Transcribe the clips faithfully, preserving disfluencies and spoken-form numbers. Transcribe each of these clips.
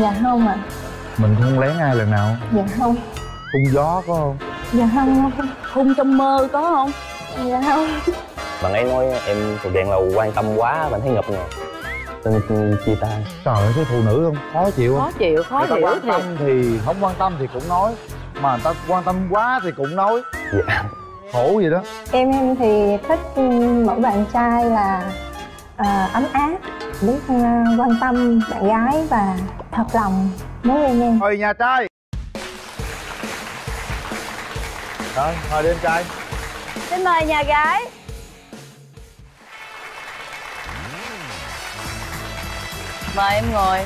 Dạ không ạ. À. Mình không lén ai lần nào? Dạ không. Hung gió có không? Dạ không. Hung trong mơ có không? Dạ không. Bạn ấy nói em thuộc dạng là quan tâm quá, bạn thấy ngập ngừng nên chia tay. Trời ơi, cái phụ nữ không khó chịu không? Khó chịu, khó người ta hiểu quan thiệt. tâm thì không quan tâm thì cũng nói, mà người ta quan tâm quá thì cũng nói. Dạ. Khổ gì đó. Em em thì thích mẫu bạn trai là à, ấm áp, biết à, quan tâm bạn gái và thật lòng muốn yêu em. Mời nhà trai. Rồi, mời đi em trai. Xin mời nhà gái. Mời em ngồi.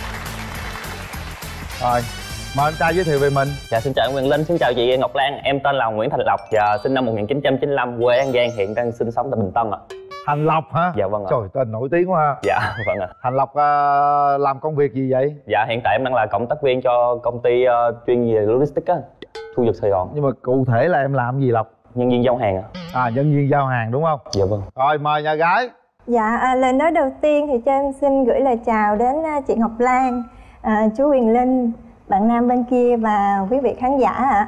Rồi, mời em trai giới thiệu về mình. Dạ, xin chào Quyền Linh, xin chào chị Ngọc Lan. Em tên là Nguyễn Thành Lộc và sinh năm một nghìn chín trăm chín mươi lăm, quê An Giang, hiện đang sinh sống tại Bình Tân ạ. Thành Lộc hả? Dạ vâng ạ. Trời, tên nổi tiếng quá ha. Dạ vâng ạ. Thành Lộc à, làm công việc gì vậy? Dạ, hiện tại em đang là cộng tác viên cho công ty uh, chuyên về logistics á, Thu Dược Sài Gòn. Nhưng mà cụ thể là em làm gì Lộc? Nhân viên giao hàng ạ. À, nhân viên giao hàng đúng không? Dạ vâng. Rồi, mời nhà gái. Dạ, à, lời nói đầu tiên thì cho em xin gửi lời chào đến à, chị Ngọc Lan, à, chú Quyền Linh, bạn nam bên kia và quý vị khán giả ạ.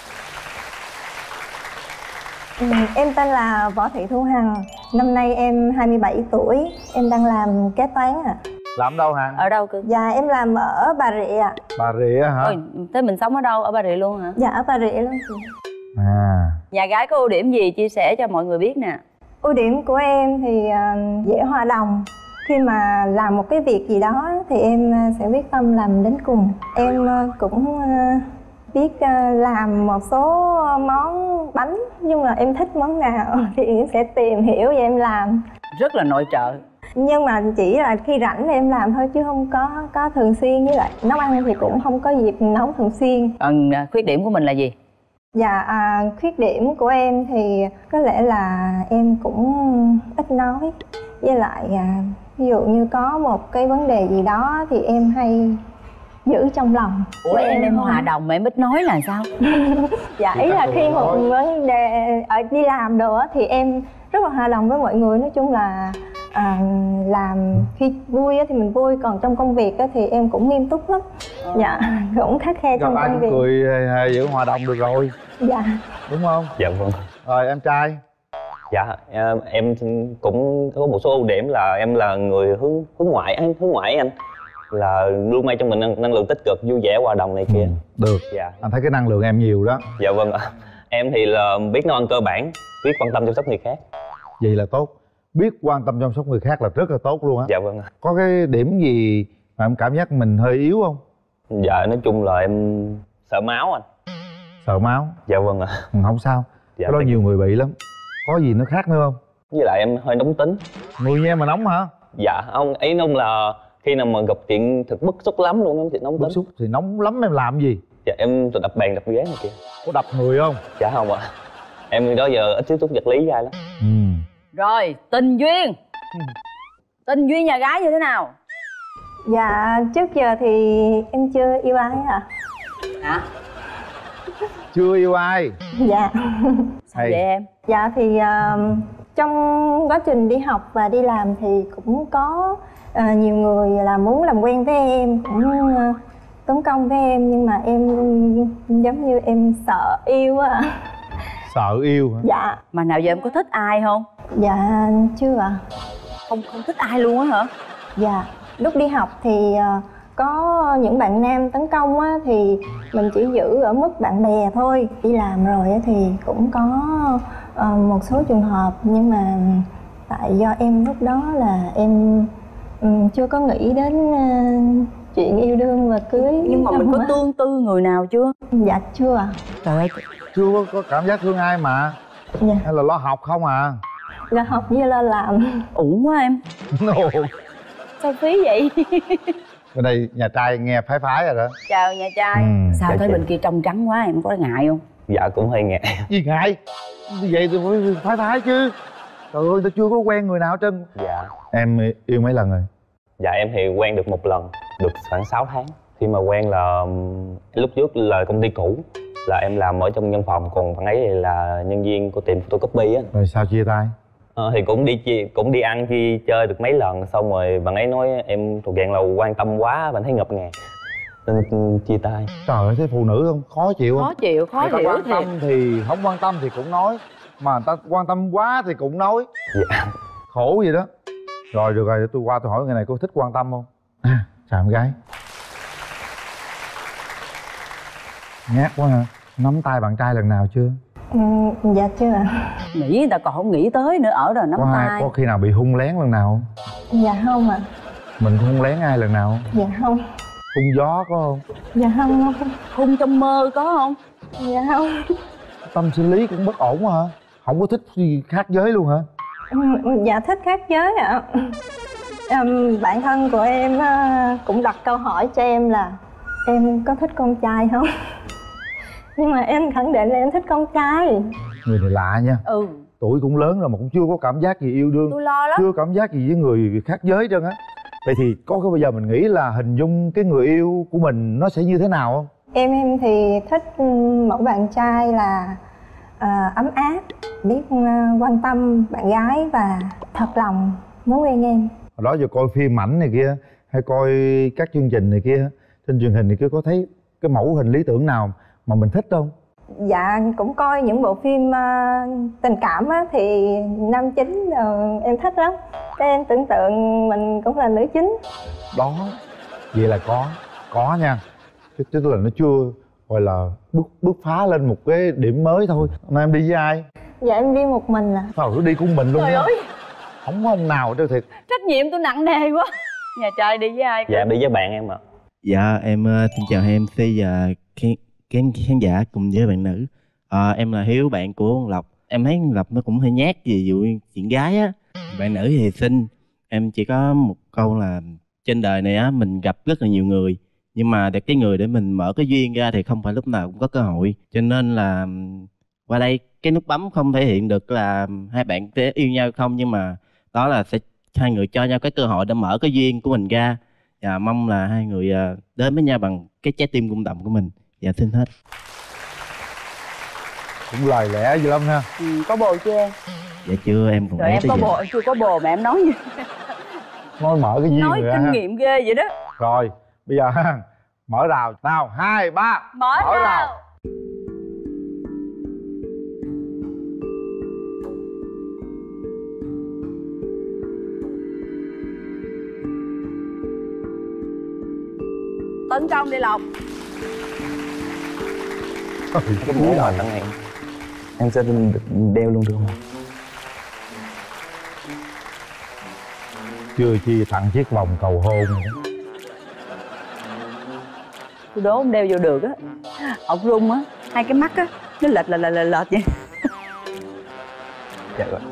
Ừ, em tên là Võ Thị Thu Hằng, năm nay em hai mươi bảy tuổi, em đang làm kế toán ạ. Làm đâu Hằng? Ở đâu cơ? Dạ, em làm ở Bà Rịa ạ. Bà Rịa hả? Ôi, thế mình sống ở đâu? Ở Bà Rịa luôn hả? Dạ, ở Bà Rịa luôn chị. À. Nhà gái có ưu điểm gì chia sẻ cho mọi người biết nè? Ưu điểm của em thì uh, dễ hòa đồng. Khi mà làm một cái việc gì đó thì em uh, sẽ quyết tâm làm đến cùng. Em uh, cũng uh, biết uh, làm một số món bánh, nhưng mà em thích món nào thì em sẽ tìm hiểu và em làm. Rất là nội trợ. Nhưng mà chỉ là khi rảnh thì em làm thôi chứ không có có thường xuyên, với lại nấu ăn thì cũng không có dịp nấu thường xuyên. Còn à, khuyết điểm của mình là gì? Dạ, à, khuyết điểm của em thì có lẽ là em cũng ít nói. Với lại à, ví dụ như có một cái vấn đề gì đó thì em hay giữ trong lòng. Ủa em em, em hòa đồng mà em ít nói là sao? Dạ, ý là khi một vấn đề ở đi làm đồ á thì em rất là hòa đồng với mọi người. Nói chung là à, làm khi vui á thì mình vui, còn trong công việc á thì em cũng nghiêm túc lắm. Dạ, cũng khắt khe trong Gặp ai công cũng việc. cười giữ hòa đồng được rồi. Dạ. Đúng không? Dạ vâng. Rồi em trai. Dạ, em cũng có một số ưu điểm là em là người hướng hướng ngoại anh, hướng ngoại anh. Là luôn mang trong mình năng, năng lượng tích cực, vui vẻ, hòa đồng này kia. Ừ, được. Dạ. Anh thấy cái năng lượng em nhiều đó. Dạ vâng ạ. Em thì là biết nấu ăn cơ bản, biết quan tâm chăm sóc người khác. Vậy là tốt. Biết quan tâm chăm sóc người khác là rất là tốt luôn á. Dạ vâng ạ. Có cái điểm gì mà em cảm giác mình hơi yếu không? Dạ, nói chung là em sợ máu anh. Sợ máu? Dạ vâng ạ. Ừ, không sao. Dạ, cái đó nhiều người bị lắm. Có gì nó khác nữa không? Với lại em hơi nóng tính. Người nghe mà nóng hả? Dạ, ông ý nông là khi nào mà gặp chuyện thật bức xúc lắm luôn em thì nóng tính. Bức xúc thì nóng lắm em làm gì? Dạ, em đập bàn đập ghế này kia. Có đập người không? Dạ không ạ. Em đó giờ ít tiếp xúc vật lý dai lắm. Ừ. Rồi, tình duyên. Tình duyên nhà gái như thế nào? Dạ, trước giờ thì em chưa yêu ai ạ. Hả? Chưa yêu ai? Dạ. Sao vậy em? Dạ thì uh, trong quá trình đi học và đi làm thì cũng có uh, nhiều người là muốn làm quen với em, cũng uh, tốn công với em, nhưng mà em giống như em sợ yêu á. Sợ yêu hả? Dạ. Mà nào giờ em có thích ai không? Dạ chưa ạ. Không không thích ai luôn á hả? Dạ, lúc đi học thì uh, có những bạn nam tấn công á, thì mình chỉ giữ ở mức bạn bè thôi. Đi làm rồi á, thì cũng có uh, một số trường hợp, nhưng mà tại do em lúc đó là em um, chưa có nghĩ đến uh, chuyện yêu đương và cưới. Nhưng mà mình có tương tư người nào chưa? Dạ chưa ạ. Trời ơi, Chưa có, có cảm giác thương ai mà. Dạ. Hay là lo học không à? Là học với lo làm. uổng quá em. No. Sao phí vậy? Bên đây nhà trai nghe phái phái rồi đó. Chào nhà trai. Ừ. Sao Dạ, thấy chị. bên kia trông trắng quá, em có ngại không? Dạ cũng hơi ngại. Gì ngại? Vậy thì phải phái phái chứ. Trời ơi, tao chưa có quen người nào hết trơn. Dạ. Em yêu mấy lần rồi? Dạ em thì quen được một lần, được khoảng sáu tháng. Khi mà quen là lúc trước là công ty cũ, là em làm ở trong văn phòng, còn bạn ấy thì là nhân viên của tiệm photocopy á. Rồi sao chia tay? Ờ, thì cũng đi chi cũng đi ăn đi chơi được mấy lần, xong rồi bạn ấy nói em thuộc dạng là quan tâm quá, bạn thấy ngập ngàn. nên chia tay. Trời ơi, thấy phụ nữ không khó chịu không? Khó chịu, khó Người ta hiểu quan thiệt. tâm thì không quan tâm thì cũng nói, mà người ta quan tâm quá thì cũng nói. Dạ. Khổ gì đó. Rồi được rồi, để tôi qua tôi hỏi người này, cô thích quan tâm không? À, chào em gái. Nhát quá hả? Nắm tay bạn trai lần nào chưa? Ừ, dạ chưa ạ. Nghĩ người ta còn không nghĩ tới nữa, ở rồi nắm Có ai, tay. có khi nào bị hung lén lần nào không? Dạ không ạ. Mình có hung lén ai lần nào không? Dạ không. Hung gió có không? Dạ không không. Hung trong mơ có không? Dạ không. Tâm sinh lý cũng bất ổn hả? Không có thích gì khác giới luôn hả? Ừ, dạ thích khác giới ạ. Ừm, bạn thân của em á, cũng đặt câu hỏi cho em là em có thích con trai không? Nhưng mà em khẳng định là em thích con trai. Người này lạ nha. Ừ. Tuổi cũng lớn rồi mà cũng chưa có cảm giác gì yêu đương. Tôi lo lắm. Chưa cảm giác gì với người khác giới hết trơn á. Vậy thì có cái bây giờ mình nghĩ là hình dung cái người yêu của mình nó sẽ như thế nào không? Em em thì thích mẫu bạn trai là à, ấm áp, biết à, quan tâm bạn gái và thật lòng muốn quen em. Hồi đó giờ coi phim ảnh này kia hay coi các chương trình này kia trên truyền hình này kia, có thấy cái mẫu hình lý tưởng nào mà mình thích không? Dạ cũng coi những bộ phim uh, tình cảm á, thì nam chính uh, em thích lắm. Cái em tưởng tượng mình cũng là nữ chính. Đó, vậy là có, có nha. Chứ, chứ là nó chưa gọi là bước bước phá lên một cái điểm mới thôi. Hôm nay em đi với ai? Dạ em đi một mình à. Sao cứ đi cùng mình luôn? Trời á. ơi, Không có ông nào đâu thiệt. trách nhiệm tôi nặng nề quá. Nhà trai đi với ai? Dạ, đi với bạn em ạ. Dạ em uh, xin chào hai em xê và khán, khán, khán giả cùng với bạn nữ. À, em là Hiếu, bạn của Lộc. Em thấy Lộc nó cũng hơi nhát về vụ chuyện gái á. Bạn nữ thì xinh. Em chỉ có một câu là trên đời này á mình gặp rất là nhiều người, nhưng mà để cái người để mình mở cái duyên ra thì không phải lúc nào cũng có cơ hội. Cho nên là qua đây cái nút bấm không thể hiện được là hai bạn sẽ yêu nhau không, nhưng mà đó là sẽ hai người cho nhau cái cơ hội để mở cái duyên của mình ra. Và mong là hai người đến với nhau bằng cái trái tim rung động của mình. Dạ xin hết. Cũng lời lẽ dữ lắm ha. Ừ, có bồ chưa em? Dạ chưa, em còn Rồi bé em tới có giờ. bồ, em chưa có bồ mà em nói gì? Nói mở cái duyên Nói rồi kinh ha. nghiệm ghê vậy đó. Rồi, bây giờ ha, mở rào. Nào, hai, ba. Mở, mở rào. rào. Tấn công đi Lộc. Cái món quà tặng em, em sẽ đeo luôn được không? Chưa chi tặng chiếc vòng cầu hôn nữa. Tôi đố ông đeo vô được á. Ổng rung á, hai cái mắt á nó lệch lệch lệch lệch lệch vậy. Dạ rồi.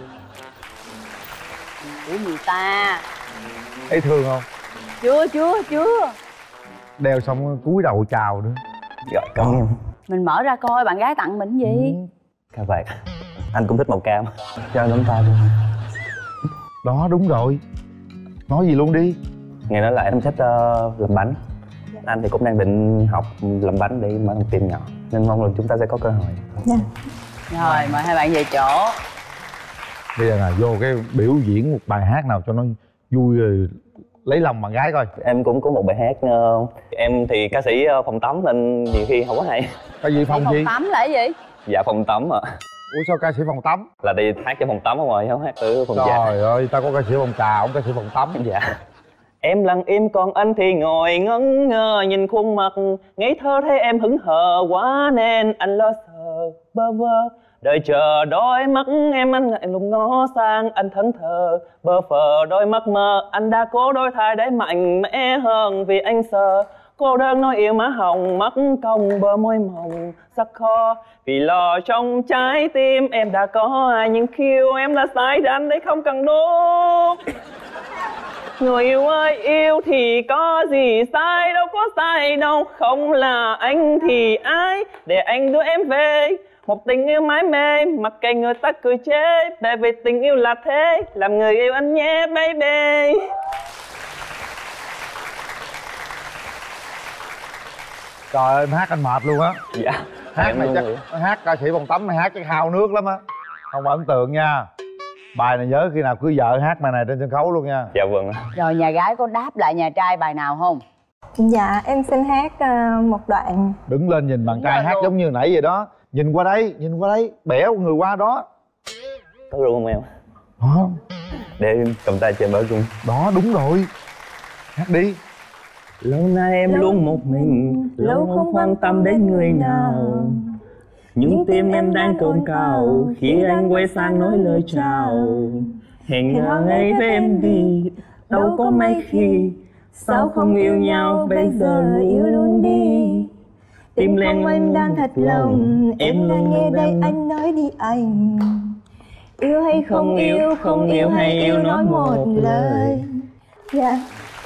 Của người ta. Thấy thương không? Chưa chưa chưa. Đeo xong cúi đầu chào nữa. Rồi, cảm ơn em. Mình mở ra coi bạn gái tặng mình gì. Ừ. Các bạn, anh cũng thích màu cam. Cho anh nắm tay luôn. Đó, đúng rồi. Nói gì luôn đi. Nghe nói là em thích uh, làm bánh. Anh thì cũng đang định học làm bánh để mở một tiệm nhỏ, nên mong là chúng ta sẽ có cơ hội. Dạ. Rồi mời hai bạn về chỗ. Bây giờ là vô cái biểu diễn một bài hát nào cho nó vui rồi lấy lòng bạn gái coi. Em cũng có một bài hát, uh, em thì ca sĩ uh, phòng tắm nên nhiều khi không có hay. Cái gì phòng phòng gì? tắm là cái gì? Dạ, phòng tắm ạ. Ủa sao ca sĩ phòng tắm? Là đi hát cho phòng tắm không rồi, không hát ở phòng dạ. Trời ơi, ta có ca sĩ phòng trà, ông ca sĩ phòng tắm. Dạ. Em lặng im còn anh thì ngồi ngẩn ngơ, nhìn khuôn mặt ngây thơ thấy em hững hờ quá nên anh lo sợ bơ vơ. Đợi chờ đôi mắt em anh ngại lùng ngó sang, anh thẫn thờ bơ phờ đôi mắt mơ. Anh đã cố đổi thay để mạnh mẽ hơn vì anh sợ cô đơn nói yêu má hồng, mắt cong bờ môi mỏng sắc kho. Vì lo trong trái tim em đã có ai, nhưng khiêu em đã sai thì anh đấy không cần đúng. Người yêu ơi, yêu thì có gì sai, đâu có sai đâu. Không là anh thì ai, để anh đưa em về. Một tình yêu mãi mê, mặc kệ người ta cười chế. Bởi vì tình yêu là thế, làm người yêu anh nhé baby. Trời ơi, em hát anh mệt luôn á. Dạ. Hát em này luôn chắc rồi. hát ca sĩ phòng tắm này hát chắc hao nước lắm á. Không ấn tượng nha. Bài này nhớ khi nào cưới vợ hát bài này trên sân khấu luôn nha. Dạ vâng. Rồi nhà gái có đáp lại nhà trai bài nào không? Dạ em xin hát uh, một đoạn. Đứng lên nhìn bạn trai hát luôn. Giống như nãy vậy đó. Nhìn qua đây, nhìn qua đây, bẻ người qua đó. Có rung không em? Đó. Để em cầm tay cho em bớt rung. Đó đúng rồi. Hát đi. Lâu nay em lâu luôn một mình, lâu không quan tâm đến người nào. Nhưng tim em đang cồn cào khi anh quay sang nói lời chào. Hẹn hò ngày với em đi, đâu có mấy khi. Sao không yêu nhau bây giờ yêu luôn đi. Tim không em đang thật lòng, em đang nghe đây anh nói đi anh. Yêu hay không yêu, không yêu hay yêu nói một lời. Dạ.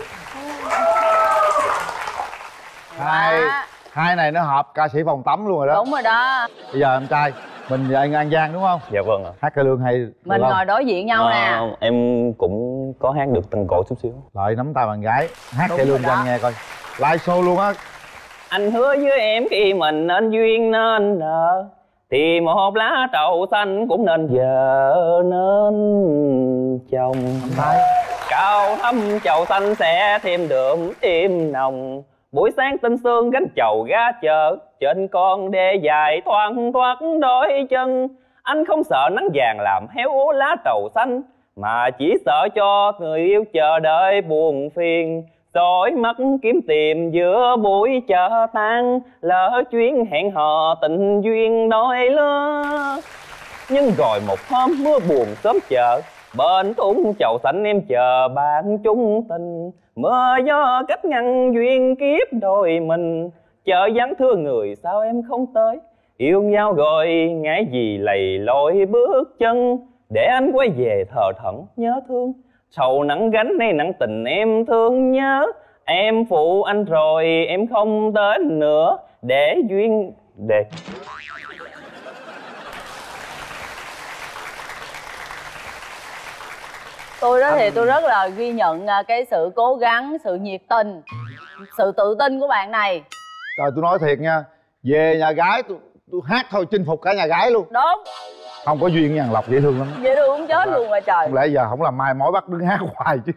Hai hai này nó hợp ca sĩ phòng tắm luôn rồi đó. Đúng rồi đó. Bây giờ em trai mình và anh An Giang đúng không? Dạ vâng ạ. Hát cải lương hay mình ngồi đối diện nhau à, nè. Em cũng có hát được tăng cổ chút xíu. Lại nắm tay bạn gái hát cải lương cho anh nghe coi. Live show luôn á. Anh hứa với em khi mình nên duyên nên nợ, thì một lá trầu xanh cũng nên vợ nên chồng. Cao thăm chầu xanh sẽ thêm đượm tim nồng. Buổi sáng tinh sương gánh chầu ra chợ, trên con đê dài thoăn thoắt đôi chân. Anh không sợ nắng vàng làm héo úa lá trầu xanh, mà chỉ sợ cho người yêu chờ đợi buồn phiền. Dõi mắt kiếm tìm giữa buổi chợ tan, lỡ chuyến hẹn hò tình duyên đôi lứa. Nhưng rồi một hôm mưa buồn sớm chợ, bên thúng chầu xanh em chờ bạn chung tình. Mưa gió cách ngăn duyên kiếp đôi mình, chợ vắng thưa người sao em không tới. Yêu nhau rồi ngại gì lầy lội bước chân, để anh quay về thờ thẫn nhớ thương. Sầu nắng gánh nay nặng tình em thương nhớ. Em phụ anh rồi em không đến nữa, để duyên để Tôi đó thì tôi rất là ghi nhận cái sự cố gắng, sự nhiệt tình, sự tự tin của bạn này. Trời tôi nói thiệt nha, về nhà gái tôi, tôi hát thôi chinh phục cả nhà gái luôn. Đúng. Không có duyên với Hàn Lộc dễ thương lắm. Dễ thương cũng chết luôn rồi trời. Không lẽ giờ không làm mai mối bắt đứng hát hoài chứ.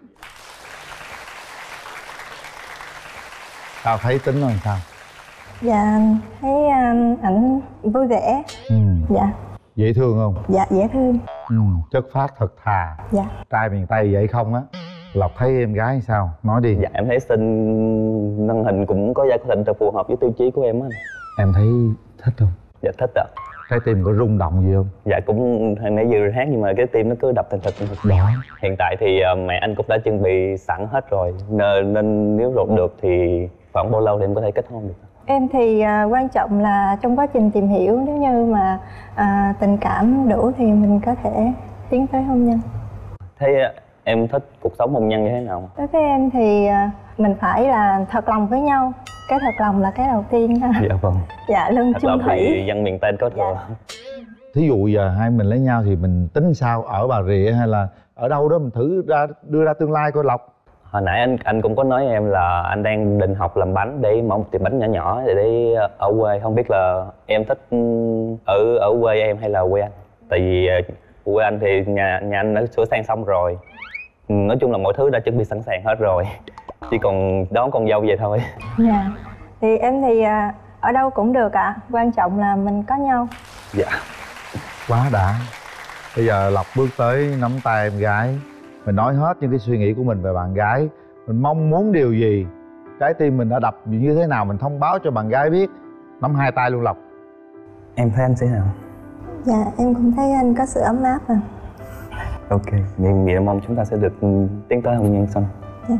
Sao thấy tính nó làm sao? Dạ thấy um, ảnh vui vẻ. Ừ. Dạ. Dễ thương không? Dạ dễ thương. Ừ. Chất phác thật thà. Dạ. Trai miền Tây vậy không á? Lộc thấy em gái sao? Nói đi. Dạ em thấy xinh, thân hình cũng có gia đình phù hợp với tiêu chí của em á. Em thấy thích không? Dạ thích ạ. Trái tim có rung động gì không? Dạ cũng hồi nãy vừa hát nhưng mà cái tim nó cứ đập thình thịch thình thịch. Đó. Hiện tại thì uh, mẹ anh cũng đã chuẩn bị sẵn hết rồi, nên, nên nếu rột được thì khoảng bao lâu thì em có thể kết hôn được? Em thì uh, quan trọng là trong quá trình tìm hiểu, nếu như mà uh, tình cảm đủ thì mình có thể tiến tới hôn nhân. Thế uh, em thích cuộc sống hôn nhân như thế nào? Đối với em thì uh, mình phải là thật lòng với nhau. Cái thật lòng là cái đầu tiên ha. Dạ vâng. Dạ lương thật chung lòng thủy. thì dân miền Tây có thừa. Dạ. Thí dụ giờ hai mình lấy nhau thì mình tính sao? Ở Bà Rịa hay là ở đâu đó mình thử ra đưa ra tương lai coi Lộc. Hồi nãy anh anh cũng có nói em là anh đang định học làm bánh để mở một tiệm bánh nhỏ nhỏ để, để ở quê. Không biết là em thích ở ở quê em hay là quê anh? Tại vì quê anh thì nhà nhà anh đã sửa sang xong rồi. Nói chung là mọi thứ đã chuẩn bị sẵn sàng hết rồi. Chỉ còn đón con dâu về thôi. Dạ. Thì em thì uh, ở đâu cũng được ạ. À. Quan trọng là mình có nhau. Dạ. Quá đã. Bây giờ Lộc bước tới nắm tay em gái. Mình nói hết những cái suy nghĩ của mình về bạn gái. Mình mong muốn điều gì, trái tim mình đã đập như thế nào, mình thông báo cho bạn gái biết. Nắm hai tay luôn Lộc. Em thấy anh thế nào? Dạ em cũng thấy anh có sự ấm áp à. Ok, mình nghĩ mong chúng ta sẽ được tiến tới hôn nhân xong. Dạ.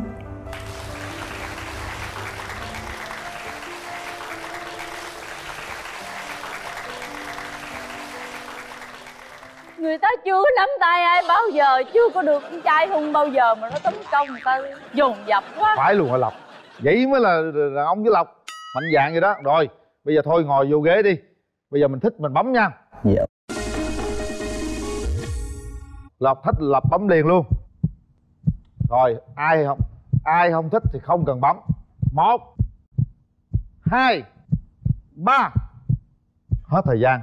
Người ta chưa nắm tay ai bao giờ, chưa có được con trai hung bao giờ mà nó tấn công người ta dồn dập quá. Phải luôn hả Lộc? Vậy mới là đàn ông với Lộc. Mạnh dạn vậy đó. Rồi, bây giờ thôi ngồi vô ghế đi. Bây giờ mình thích mình bấm nha. Dạ. Lộc thích Lộc bấm liền luôn. Rồi, ai không ai không thích thì không cần bấm. Một, hai, ba. Hết thời gian.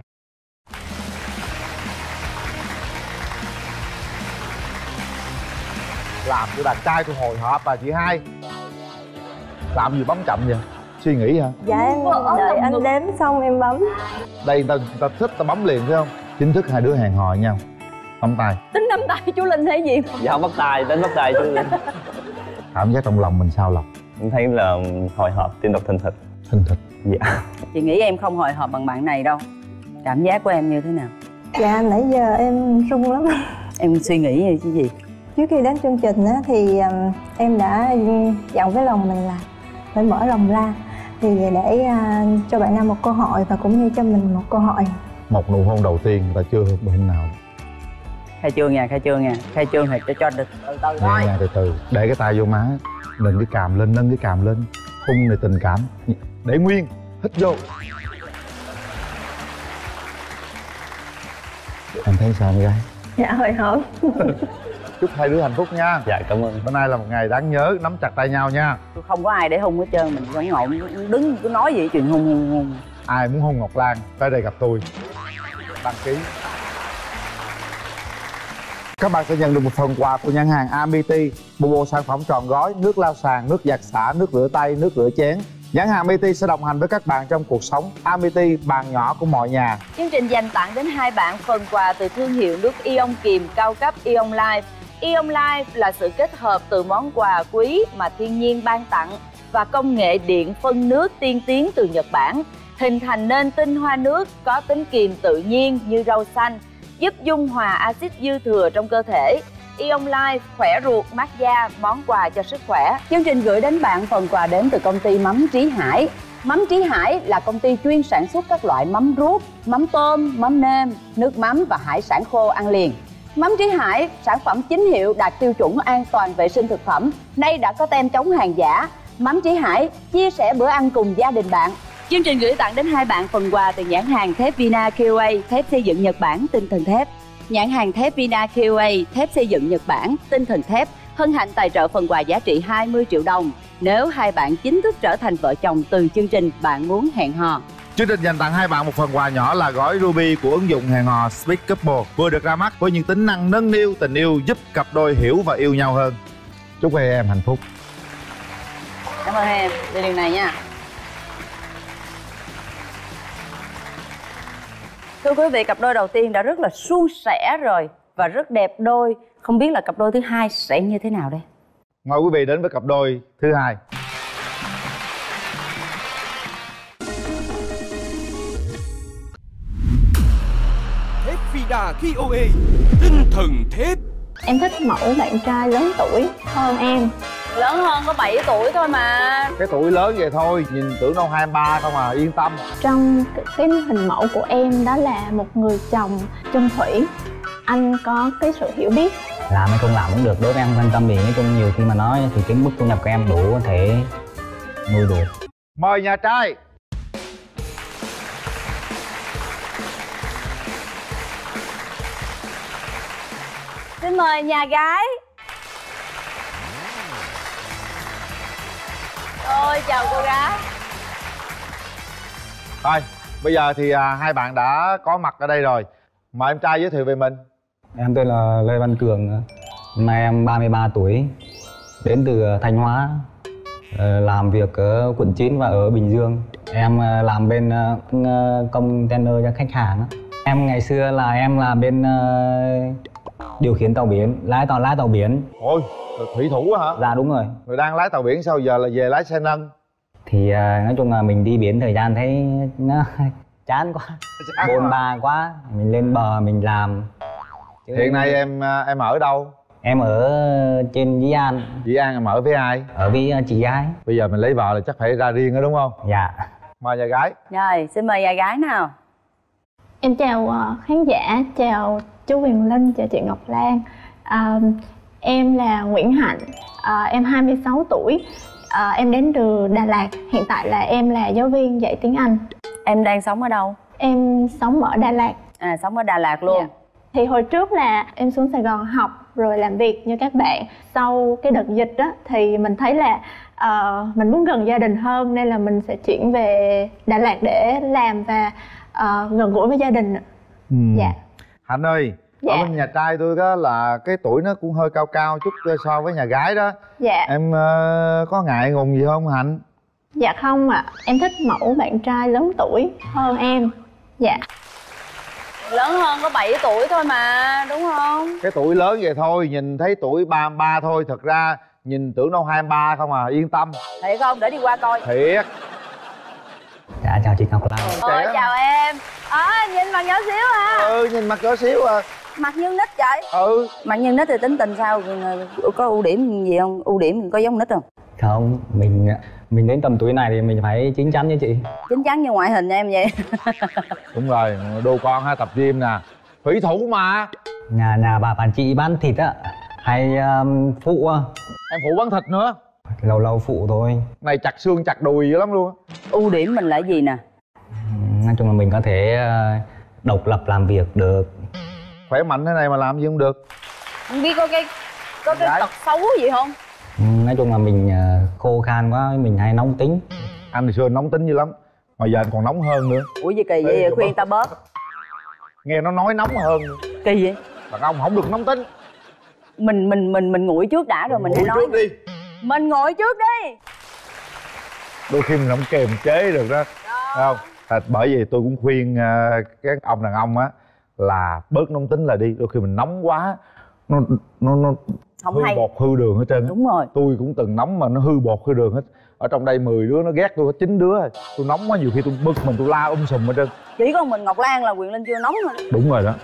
Làm cho đàn trai tôi hồi hộp bà chị hai. Làm gì bấm chậm vậy? Suy nghĩ hả? Dạ em đợi anh đếm xong em bấm. Đây ta, ta thích ta bấm liền phải không? Chính thức hai đứa hẹn hò nhau. Nắm tay. Tính nắm tay chú Linh hay gì? Dạ không bắt tay, đến bắt tay chứ. Cảm giác trong lòng mình sao Lộc? Em thấy là hồi hộp, tim đập thình thịch. Thình thịch. Dạ. Chị nghĩ em không hồi hộp bằng bạn này đâu. Cảm giác của em như thế nào? Dạ nãy giờ em run lắm. Em suy nghĩ gì chứ gì? Trước khi đến chương trình á, thì um, em đã dặn với lòng mình là phải mở lòng ra, thì để uh, cho bạn nam một cơ hội và cũng như cho mình một cơ hội. Một nụ hôn đầu tiên người ta chưa hôn nào. Khai trương nha, khai trương nha. Khai trương thì cho cho được từ từ thôi. Nhẹ nhàng từ từ, để cái tay vô má, nâng cái cằm lên, nâng cái cằm lên. Hôn này tình cảm. Để nguyên, hít vô. Em thấy sao em gái? Dạ hồi hộp. Chúc hai đứa hạnh phúc nha. Dạ cảm ơn. Bữa nay là một ngày đáng nhớ, nắm chặt tay nhau nha. Tôi không có ai để hôn hết trơn, mình vẫn ngồi đứng cứ nói gì chuyện hôn hôn hôn. Ai muốn hôn Ngọc Lan tới đây gặp tôi, đăng ký. Các bạn sẽ nhận được một phần quà của nhãn hàng Amity, một bộ sản phẩm trọn gói nước lau sàn, nước giặt xả, nước rửa tay, nước rửa chén. Nhãn hàng Amity sẽ đồng hành với các bạn trong cuộc sống. Amity, bàn nhỏ của mọi nhà. Chương trình dành tặng đến hai bạn phần quà từ thương hiệu nước Ion Kiềm cao cấp Ion Life. Ion Life là sự kết hợp từ món quà quý mà thiên nhiên ban tặng và công nghệ điện phân nước tiên tiến từ Nhật Bản, hình thành nên tinh hoa nước có tính kiềm tự nhiên như rau xanh, giúp dung hòa axit dư thừa trong cơ thể. Ion Life khỏe ruột, mát da, món quà cho sức khỏe. Chương trình gửi đến bạn phần quà đến từ công ty mắm Trí Hải. Mắm Trí Hải là công ty chuyên sản xuất các loại mắm ruốc, mắm tôm, mắm nêm, nước mắm và hải sản khô ăn liền. Mắm Trí Hải, sản phẩm chính hiệu đạt tiêu chuẩn an toàn vệ sinh thực phẩm, nay đã có tem chống hàng giả. Mắm Trí Hải, chia sẻ bữa ăn cùng gia đình bạn. Chương trình gửi tặng đến hai bạn phần quà từ nhãn hàng thép Vina quy a, thép xây dựng Nhật Bản, tinh thần thép. Nhãn hàng thép Vina quy a, thép xây dựng Nhật Bản, tinh thần thép hân hạnh tài trợ phần quà giá trị hai mươi triệu đồng nếu hai bạn chính thức trở thành vợ chồng từ chương trình Bạn Muốn Hẹn Hò. Chương trình dành tặng hai bạn một phần quà nhỏ là gói Ruby của ứng dụng hẹn hò Speed Couple, vừa được ra mắt với những tính năng nâng niu tình yêu, giúp cặp đôi hiểu và yêu nhau hơn. Chúc hai em hạnh phúc. Cảm ơn em, đi đường này nha. Thưa quý vị, cặp đôi đầu tiên đã rất là suôn sẻ rồi và rất đẹp đôi. Không biết là cặp đôi thứ hai sẽ như thế nào đây? Mời quý vị đến với cặp đôi thứ hai. Thép Vida quy a, tinh thần thép. Em thích mẫu bạn trai lớn tuổi hơn em. Lớn hơn có bảy tuổi thôi mà. Cái tuổi lớn vậy thôi, nhìn tưởng đâu hai ba không à, yên tâm. Trong cái hình mẫu của em đó là một người chồng chung thủy. Anh có cái sự hiểu biết. Làm hay không làm cũng được, đối với em quan tâm vì nói chung nhiều khi mà nói thì cái mức thu nhập của em đủ có thể nuôi được. Mời nhà trai. Xin mời nhà gái. Ôi chào cô gái. Rồi, bây giờ thì à, hai bạn đã có mặt ở đây rồi. Mời em trai giới thiệu về mình. Em tên là Lê Văn Cường, hôm nay em ba mươi ba tuổi, đến từ Thanh Hóa, làm việc ở quận chín và ở Bình Dương. Em làm bên container cho khách hàng. Em ngày xưa là em là bên điều khiển tàu biển, lái tàu lái tàu biển. Ôi, thủy thủ hả? Dạ đúng rồi. Rồi đang lái tàu biển sao giờ là về lái xe nâng? Thì nói chung là mình đi biển thời gian thấy nó chán quá, bôn ba quá, mình lên bờ mình làm. Chứ hiện nay em em ở đâu? Em ở trên Dĩ An. Dĩ An em ở với ai? Ở với chị gái. Bây giờ mình lấy vợ là chắc phải ra riêng đó đúng không? Dạ. Mời nhà gái. Rồi, xin mời nhà gái nào. Em chào uh, khán giả, chào chú Quyền Linh, chào chị Ngọc Lan. uh, Em là Nguyễn Hạnh, uh, em hai mươi sáu tuổi, uh, em đến từ Đà Lạt. Hiện tại là em là giáo viên dạy tiếng Anh. Em đang sống ở đâu? Em sống ở Đà Lạt. À, sống ở Đà Lạt luôn. Dạ. Thì hồi trước là em xuống Sài Gòn học rồi làm việc như các bạn. Sau cái đợt dịch đó thì mình thấy là uh, mình muốn gần gia đình hơn, nên là mình sẽ chuyển về Đà Lạt để làm và uh, gần gũi với gia đình. Ừ. Dạ. Hạnh ơi, dạ. Ở bên nhà trai tôi đó là cái tuổi nó cũng hơi cao cao chút so với nhà gái đó. Dạ. Em uh, có ngại ngùng gì không Hạnh? Dạ không ạ, à. Em thích mẫu bạn trai lớn tuổi hơn em. Dạ. Lớn hơn có bảy tuổi thôi mà, đúng không? Cái tuổi lớn vậy thôi, nhìn thấy tuổi ba mươi ba thôi. Thật ra nhìn tưởng đâu hai mươi ba không à, yên tâm. Thiệt không? Để đi qua coi. Thiệt. Dạ chào chị Ngọc Lan. Ờ, chào em. À, nhìn mặt nhỏ xíu à. Ừ, nhìn mặt nhỏ xíu à. Mặt như nít vậy. Ừ. Mặt như nít thì tính tình sao? Có ưu điểm gì không? Ưu điểm có giống nít không? Không, mình mình đến tầm tuổi này thì mình phải chín chắn với chị. Chín chắn như ngoại hình em vậy. Đúng rồi, đô con ha, tập gym nè. Thủy thủ mà. Nhà nhà bà bà chị bán thịt á, hay um, phụ á. Em phụ bán thịt nữa. Lâu lâu phụ thôi. Này chặt xương chặt đùi dữ lắm luôn. Ưu điểm mình là gì nè? Nói chung là mình có thể độc lập làm việc được. Khỏe mạnh thế này mà làm gì không được. Không biết có cái có cái tật xấu gì không? Nói chung là mình khô khan quá, mình hay nóng tính. Anh hồi xưa nóng tính dữ lắm, mà giờ anh còn nóng hơn nữa. Ủa gì kỳ vậy? Ê, khuyên ta bớt. Nghe nó nói nóng hơn. Kỳ vậy? Đàn ông không được nóng tính. Mình mình mình mình nguội trước đã rồi mình hãy nói. Trước đi. Mình nguội trước đi. Đôi khi mình không kềm chế được đó, không? À, bởi vì tôi cũng khuyên uh, các ông đàn ông á là bớt nóng tính là đi. Đôi khi mình nóng quá nó nó nó không hư hay. bột hư đường hết trơn. Đúng rồi. Tôi cũng từng nóng mà nó hư bột hư đường hết. Ở trong đây mười đứa nó ghét tôi có chín đứa. Tôi nóng quá nhiều khi tôi bực mình tôi la um sùm hết trơn. Chỉ có mình Ngọc Lan là Quyền Linh chưa nóng thôi. Đúng rồi đó.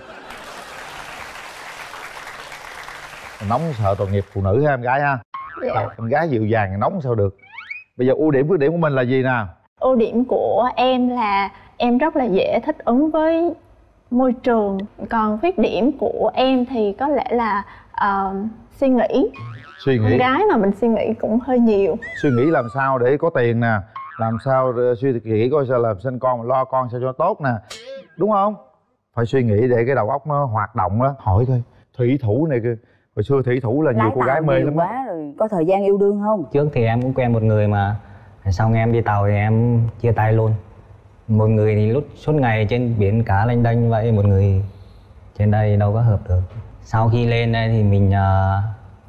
Nóng sợ tội nghiệp phụ nữ ha em gái ha. Dạ. Em gái dịu dàng nóng sao được. Bây giờ ưu điểm khuyết điểm của mình là gì nè? Ưu điểm của em là em rất là dễ thích ứng với môi trường. Còn khuyết điểm của em thì có lẽ là uh, suy nghĩ. Suy nghĩ. Con gái mà mình suy nghĩ cũng hơi nhiều. Suy nghĩ làm sao để có tiền nè, làm sao suy nghĩ coi sao làm sinh con, lo con sao cho tốt nè, đúng không? Phải suy nghĩ để cái đầu óc nó hoạt động đó. Hỏi coi thủy thủ này kia, hồi xưa thủy thủ là nhiều cô gái mê lắm quá rồi. Có thời gian yêu đương không? Trước thì em cũng quen một người mà sau nghe em đi tàu thì em chia tay luôn. Một người thì lúc suốt ngày trên biển cá lênh đênh vậy, một người trên đây đâu có hợp được. Sau khi lên đây thì mình uh,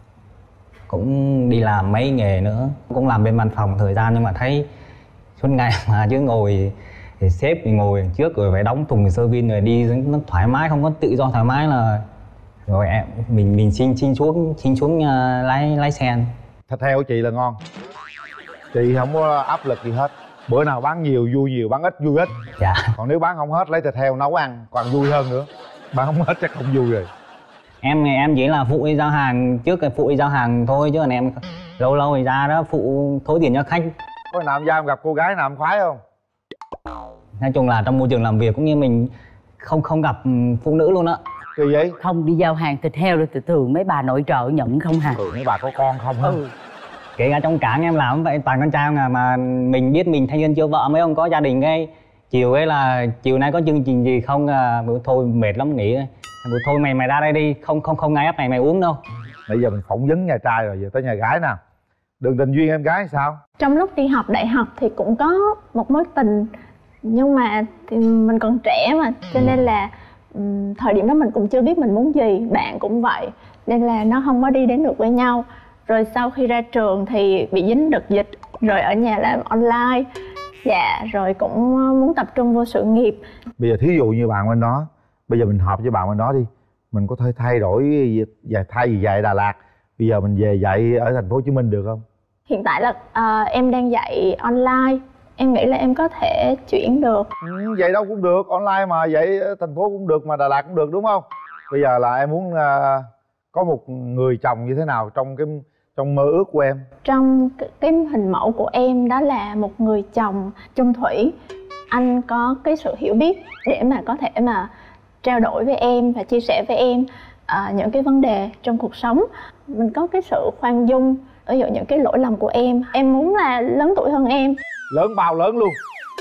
cũng đi làm mấy nghề nữa, cũng làm bên văn phòng thời gian nhưng mà thấy suốt ngày mà chứ ngồi thì sếp thì ngồi trước rồi phải đóng thùng sơ vin rồi đi nó thoải mái, không có tự do thoải mái là rồi em mình mình xin xin xuống xin xuống uh, lái lái xe. Thịt heo chị là ngon, chị không có áp lực gì hết. Bữa nào bán nhiều vui nhiều, bán ít vui ít. Dạ. Còn nếu bán không hết lấy thịt heo nấu ăn còn vui hơn nữa. Bán không hết chắc không vui rồi. Em em chỉ là phụ đi giao hàng, trước cái phụ đi giao hàng thôi chứ còn em lâu lâu thì ra đó phụ thối tiền cho khách. Có nào em ra em gặp cô gái nào em khoái không? Nói chung là trong môi trường làm việc cũng như mình không không gặp phụ nữ luôn á. Kỳ vậy? Không đi giao hàng thịt heo rồi từ thường mấy bà nội trợ nhận không hả? Ừ, mấy bà có con không hả? Ừ. Kể cả trong cảng em làm vậy toàn con trai mà mà mình biết mình thanh niên chưa vợ mấy ông có gia đình cái chiều ấy là chiều nay có chương trình gì không à, thôi mệt lắm nghỉ thôi mày mày ra đây đi, không không không ai ép mày mày uống đâu. Bây giờ mình phỏng vấn nhà trai rồi, giờ tới nhà gái nè. Đường tình duyên em gái sao? Trong lúc đi học đại học thì cũng có một mối tình, nhưng mà thì mình còn trẻ mà cho nên là um, thời điểm đó mình cũng chưa biết mình muốn gì, bạn cũng vậy nên là nó không có đi đến được với nhau. Rồi sau khi ra trường thì bị dính đợt dịch, rồi ở nhà làm online. Dạ, rồi cũng muốn tập trung vô sự nghiệp. Bây giờ thí dụ như bạn bên đó, bây giờ mình hợp với bạn bên đó đi, mình có thể thay đổi và thay vì dạy Đà Lạt, bây giờ mình về dạy ở thành phố Hồ Chí Minh được không? Hiện tại là uh, em đang dạy online, em nghĩ là em có thể chuyển được. Ừ, vậy đâu cũng được, online mà dạy thành phố cũng được mà Đà Lạt cũng được đúng không? Bây giờ là em muốn uh, có một người chồng như thế nào trong cái trong mơ ước của em? Trong cái hình mẫu của em đó là một người chồng chung thủy. Anh có cái sự hiểu biết để mà có thể mà trao đổi với em và chia sẻ với em uh, những cái vấn đề trong cuộc sống. Mình có cái sự khoan dung, ví dụ những cái lỗi lầm của em. Em muốn là lớn tuổi hơn em. Lớn bao lớn luôn.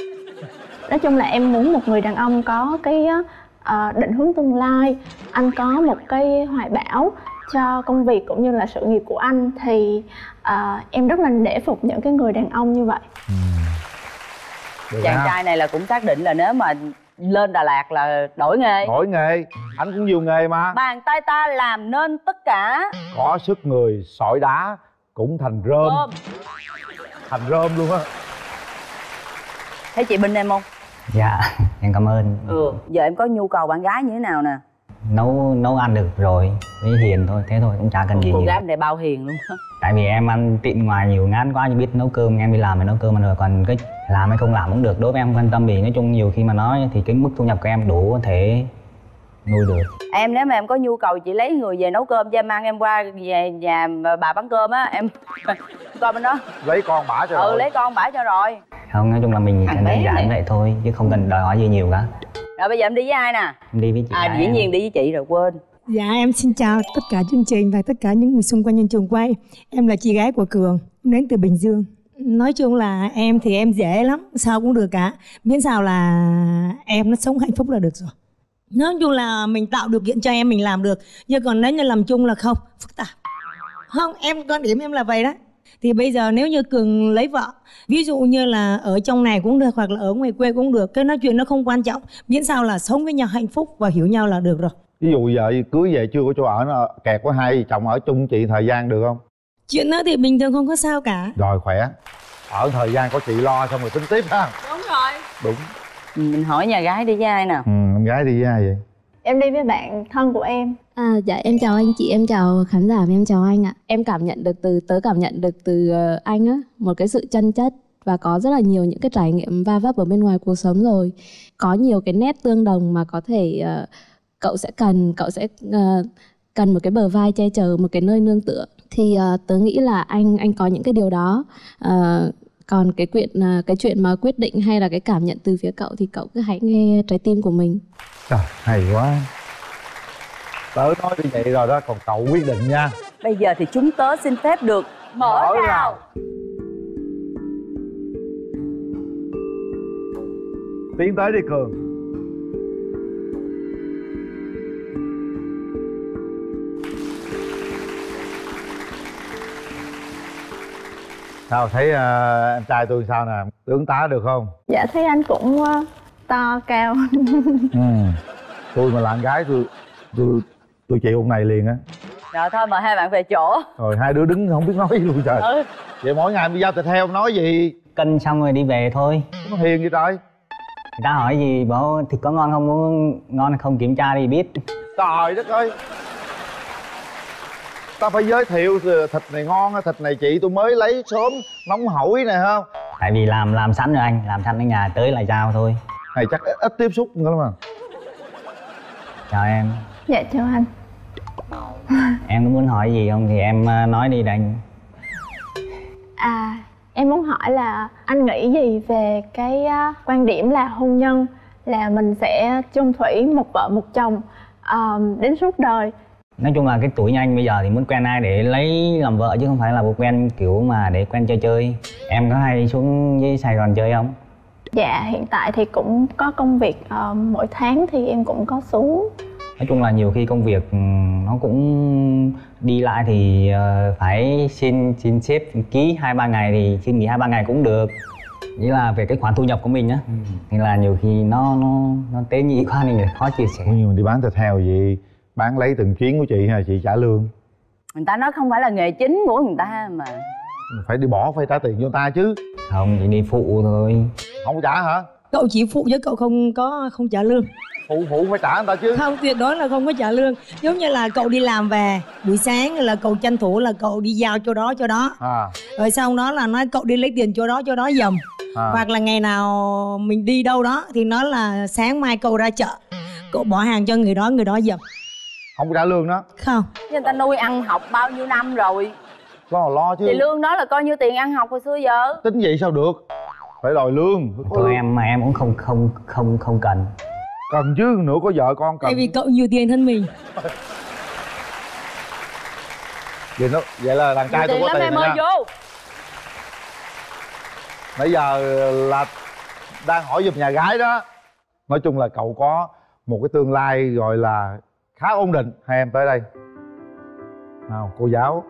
Nói chung là em muốn một người đàn ông có cái uh, định hướng tương lai. Anh có một cái hoài bão cho công việc cũng như là sự nghiệp của anh. Thì uh, em rất là nể phục những cái người đàn ông như vậy. Ừ. Chàng trai này là cũng xác định là nếu mà lên Đà Lạt là đổi nghề. Đổi nghề, anh cũng nhiều nghề mà. Bàn tay ta làm nên tất cả. Có sức người, sỏi đá cũng thành rơm. Rơm. Thành rơm luôn á. Thấy chị bên em không? Dạ em cảm ơn. Ừ. Giờ em có nhu cầu bạn gái như thế nào nè? Nấu nấu ăn được rồi, với hiền thôi, thế thôi, cũng chả cần gì Cô nhiều. gái này bao hiền luôn á. Tại vì em ăn tiện ngoài nhiều ngán quá, như biết nấu cơm, em đi làm thì nấu cơm ăn rồi, còn cái làm hay không làm cũng được, đối với em không quan tâm. Vì nói chung nhiều khi mà nói thì cái mức thu nhập của em đủ có thể nuôi được. Em nếu mà em có nhu cầu chị lấy người về nấu cơm cho em ăn, em qua về nhà bà bán cơm á, em coi bên đó. Lấy con bả cho Ừ rồi. lấy con bả cho rồi. Không, nói chung là mình Thằng đơn bé giản này. vậy thôi, chứ không cần đòi hỏi gì nhiều cả. Rồi bây giờ em đi với ai nè? Em đi với chị. À gái dĩ em. nhiên đi với chị rồi quên. Dạ em xin chào tất cả chương trình và tất cả những người xung quanh trên trường quay. Em là chị gái của Cường, đến từ Bình Dương. Nói chung là em thì em dễ lắm, sao cũng được cả. Miễn sao là em nó sống hạnh phúc là được rồi. Nói chung là mình tạo điều kiện cho em mình làm được. Nhưng còn nếu như làm chung là không, phức tạp. Không, em quan điểm em là vậy đó. Thì bây giờ nếu như Cường lấy vợ, ví dụ như là ở trong này cũng được hoặc là ở ngoài quê cũng được, cái nói chuyện nó không quan trọng, miễn sao là sống với nhau hạnh phúc và hiểu nhau là được rồi. Ví dụ vợ cưới về chưa có chỗ ở, nó kẹt quá, hai chồng ở chung chị thời gian được không? Chuyện đó thì bình thường không có sao cả. Rồi khỏe, ở thời gian có chị lo xong rồi tính tiếp ha. Đúng rồi. Đúng. Mình hỏi nhà gái đi với ai nè? Ừ, em gái đi với ai vậy? Em đi với bạn thân của em. À, dạ em chào anh chị, em chào khán giả và em chào anh ạ. Em cảm nhận được từ, tớ cảm nhận được từ uh, anh á, một cái sự chân chất và có rất là nhiều những cái trải nghiệm va vấp ở bên ngoài cuộc sống rồi. Có nhiều cái nét tương đồng mà có thể uh, cậu sẽ cần, cậu sẽ uh, cần một cái bờ vai che chở, một cái nơi nương tựa. Thì uh, tớ nghĩ là anh anh có những cái điều đó. Uh, còn cái chuyện uh, cái chuyện mà quyết định hay là cái cảm nhận từ phía cậu thì cậu cứ hãy nghe trái tim của mình. Trời, hay quá. Tớ nói như vậy rồi đó, còn cậu quyết định nha. Bây giờ thì chúng tớ xin phép được mở, Mở rào. rào. Tiến tới đi Cường. Sao thấy uh, em trai tôi sao nè, tướng tá được không? Dạ thấy anh cũng uh, to cao. Ừ. Tôi mà là con gái tôi tôi tôi chịu ông này liền á. Rồi thôi mời hai bạn về chỗ. Rồi hai đứa đứng không biết nói gì luôn trời. Ừ. Vậy mỗi ngày đi giao thịt heo nói gì? Cân xong rồi đi về thôi. Nó hiền vậy trời. Người ta hỏi gì bảo thịt có ngon không, muốn ngon hay không kiểm tra đi biết. Trời đất ơi, ta phải giới thiệu thịt này ngon, thịt này chị tôi mới lấy sớm nóng hổi nè không? Tại vì làm làm sẵn rồi anh, làm sẵn ở nhà tới là giao thôi. Này chắc ít, ít tiếp xúc nữa mà. Chào em. Dạ chào anh. Em có muốn hỏi gì không thì em nói đi đành. À em muốn hỏi là anh nghĩ gì về cái uh, quan điểm là hôn nhân là mình sẽ chung thủy một vợ một chồng uh, đến suốt đời. Nói chung là cái tuổi như anh bây giờ thì muốn quen ai để lấy làm vợ chứ không phải là một quen kiểu mà để quen chơi chơi. Em có hay xuống với Sài Gòn chơi không? Dạ hiện tại thì cũng có công việc, uh, mỗi tháng thì em cũng có xuống. Nói chung là nhiều khi công việc nó cũng đi lại thì uh, phải xin xin sếp ký hai ba ngày thì xin nghỉ hai ba ngày cũng được. Nghĩa là về cái khoản thu nhập của mình á, ừ. Thì là nhiều khi nó nó nó tế nhị quá nên khó chia sẻ. Nhưng mình đi bán thịt heo gì, bán lấy từng chuyến của chị hay chị trả lương? Người ta nói không phải là nghề chính của người ta mà. Phải đi bỏ, phải trả tiền cho người ta chứ. Không, chỉ đi phụ thôi. Không trả hả? Cậu chỉ phụ chứ cậu không có không trả lương. Phụ phụ phải trả người ta chứ. Không, tuyệt đối là không có trả lương. Giống như là cậu đi làm về buổi sáng là cậu tranh thủ là cậu đi giao chỗ đó chỗ đó, À. rồi sau đó là nói cậu đi lấy tiền chỗ đó chỗ đó giùm. À. Hoặc là ngày nào mình đi đâu đó thì nói là sáng mai cậu ra chợ, cậu bỏ hàng cho người đó, người đó giùm. Không có trả lương đó. Không. Người ta nuôi ăn học bao nhiêu năm rồi. Lo lo chứ. Thì lương đó là coi như tiền ăn học hồi xưa giờ. Tính vậy sao được? Phải đòi lương. Thôi em mà em cũng không không không không cần. Cần chứ, nữa có vợ con cần. Tại vì cậu nhiều tiền hơn mình. Vậy nó vậy là đàn trai tôi có tiền em ơi nha. vô. Nãy giờ là đang hỏi giùm nhà gái đó. Nói chung là cậu có một cái tương lai gọi là khá ổn định. Hai em tới đây nào, cô giáo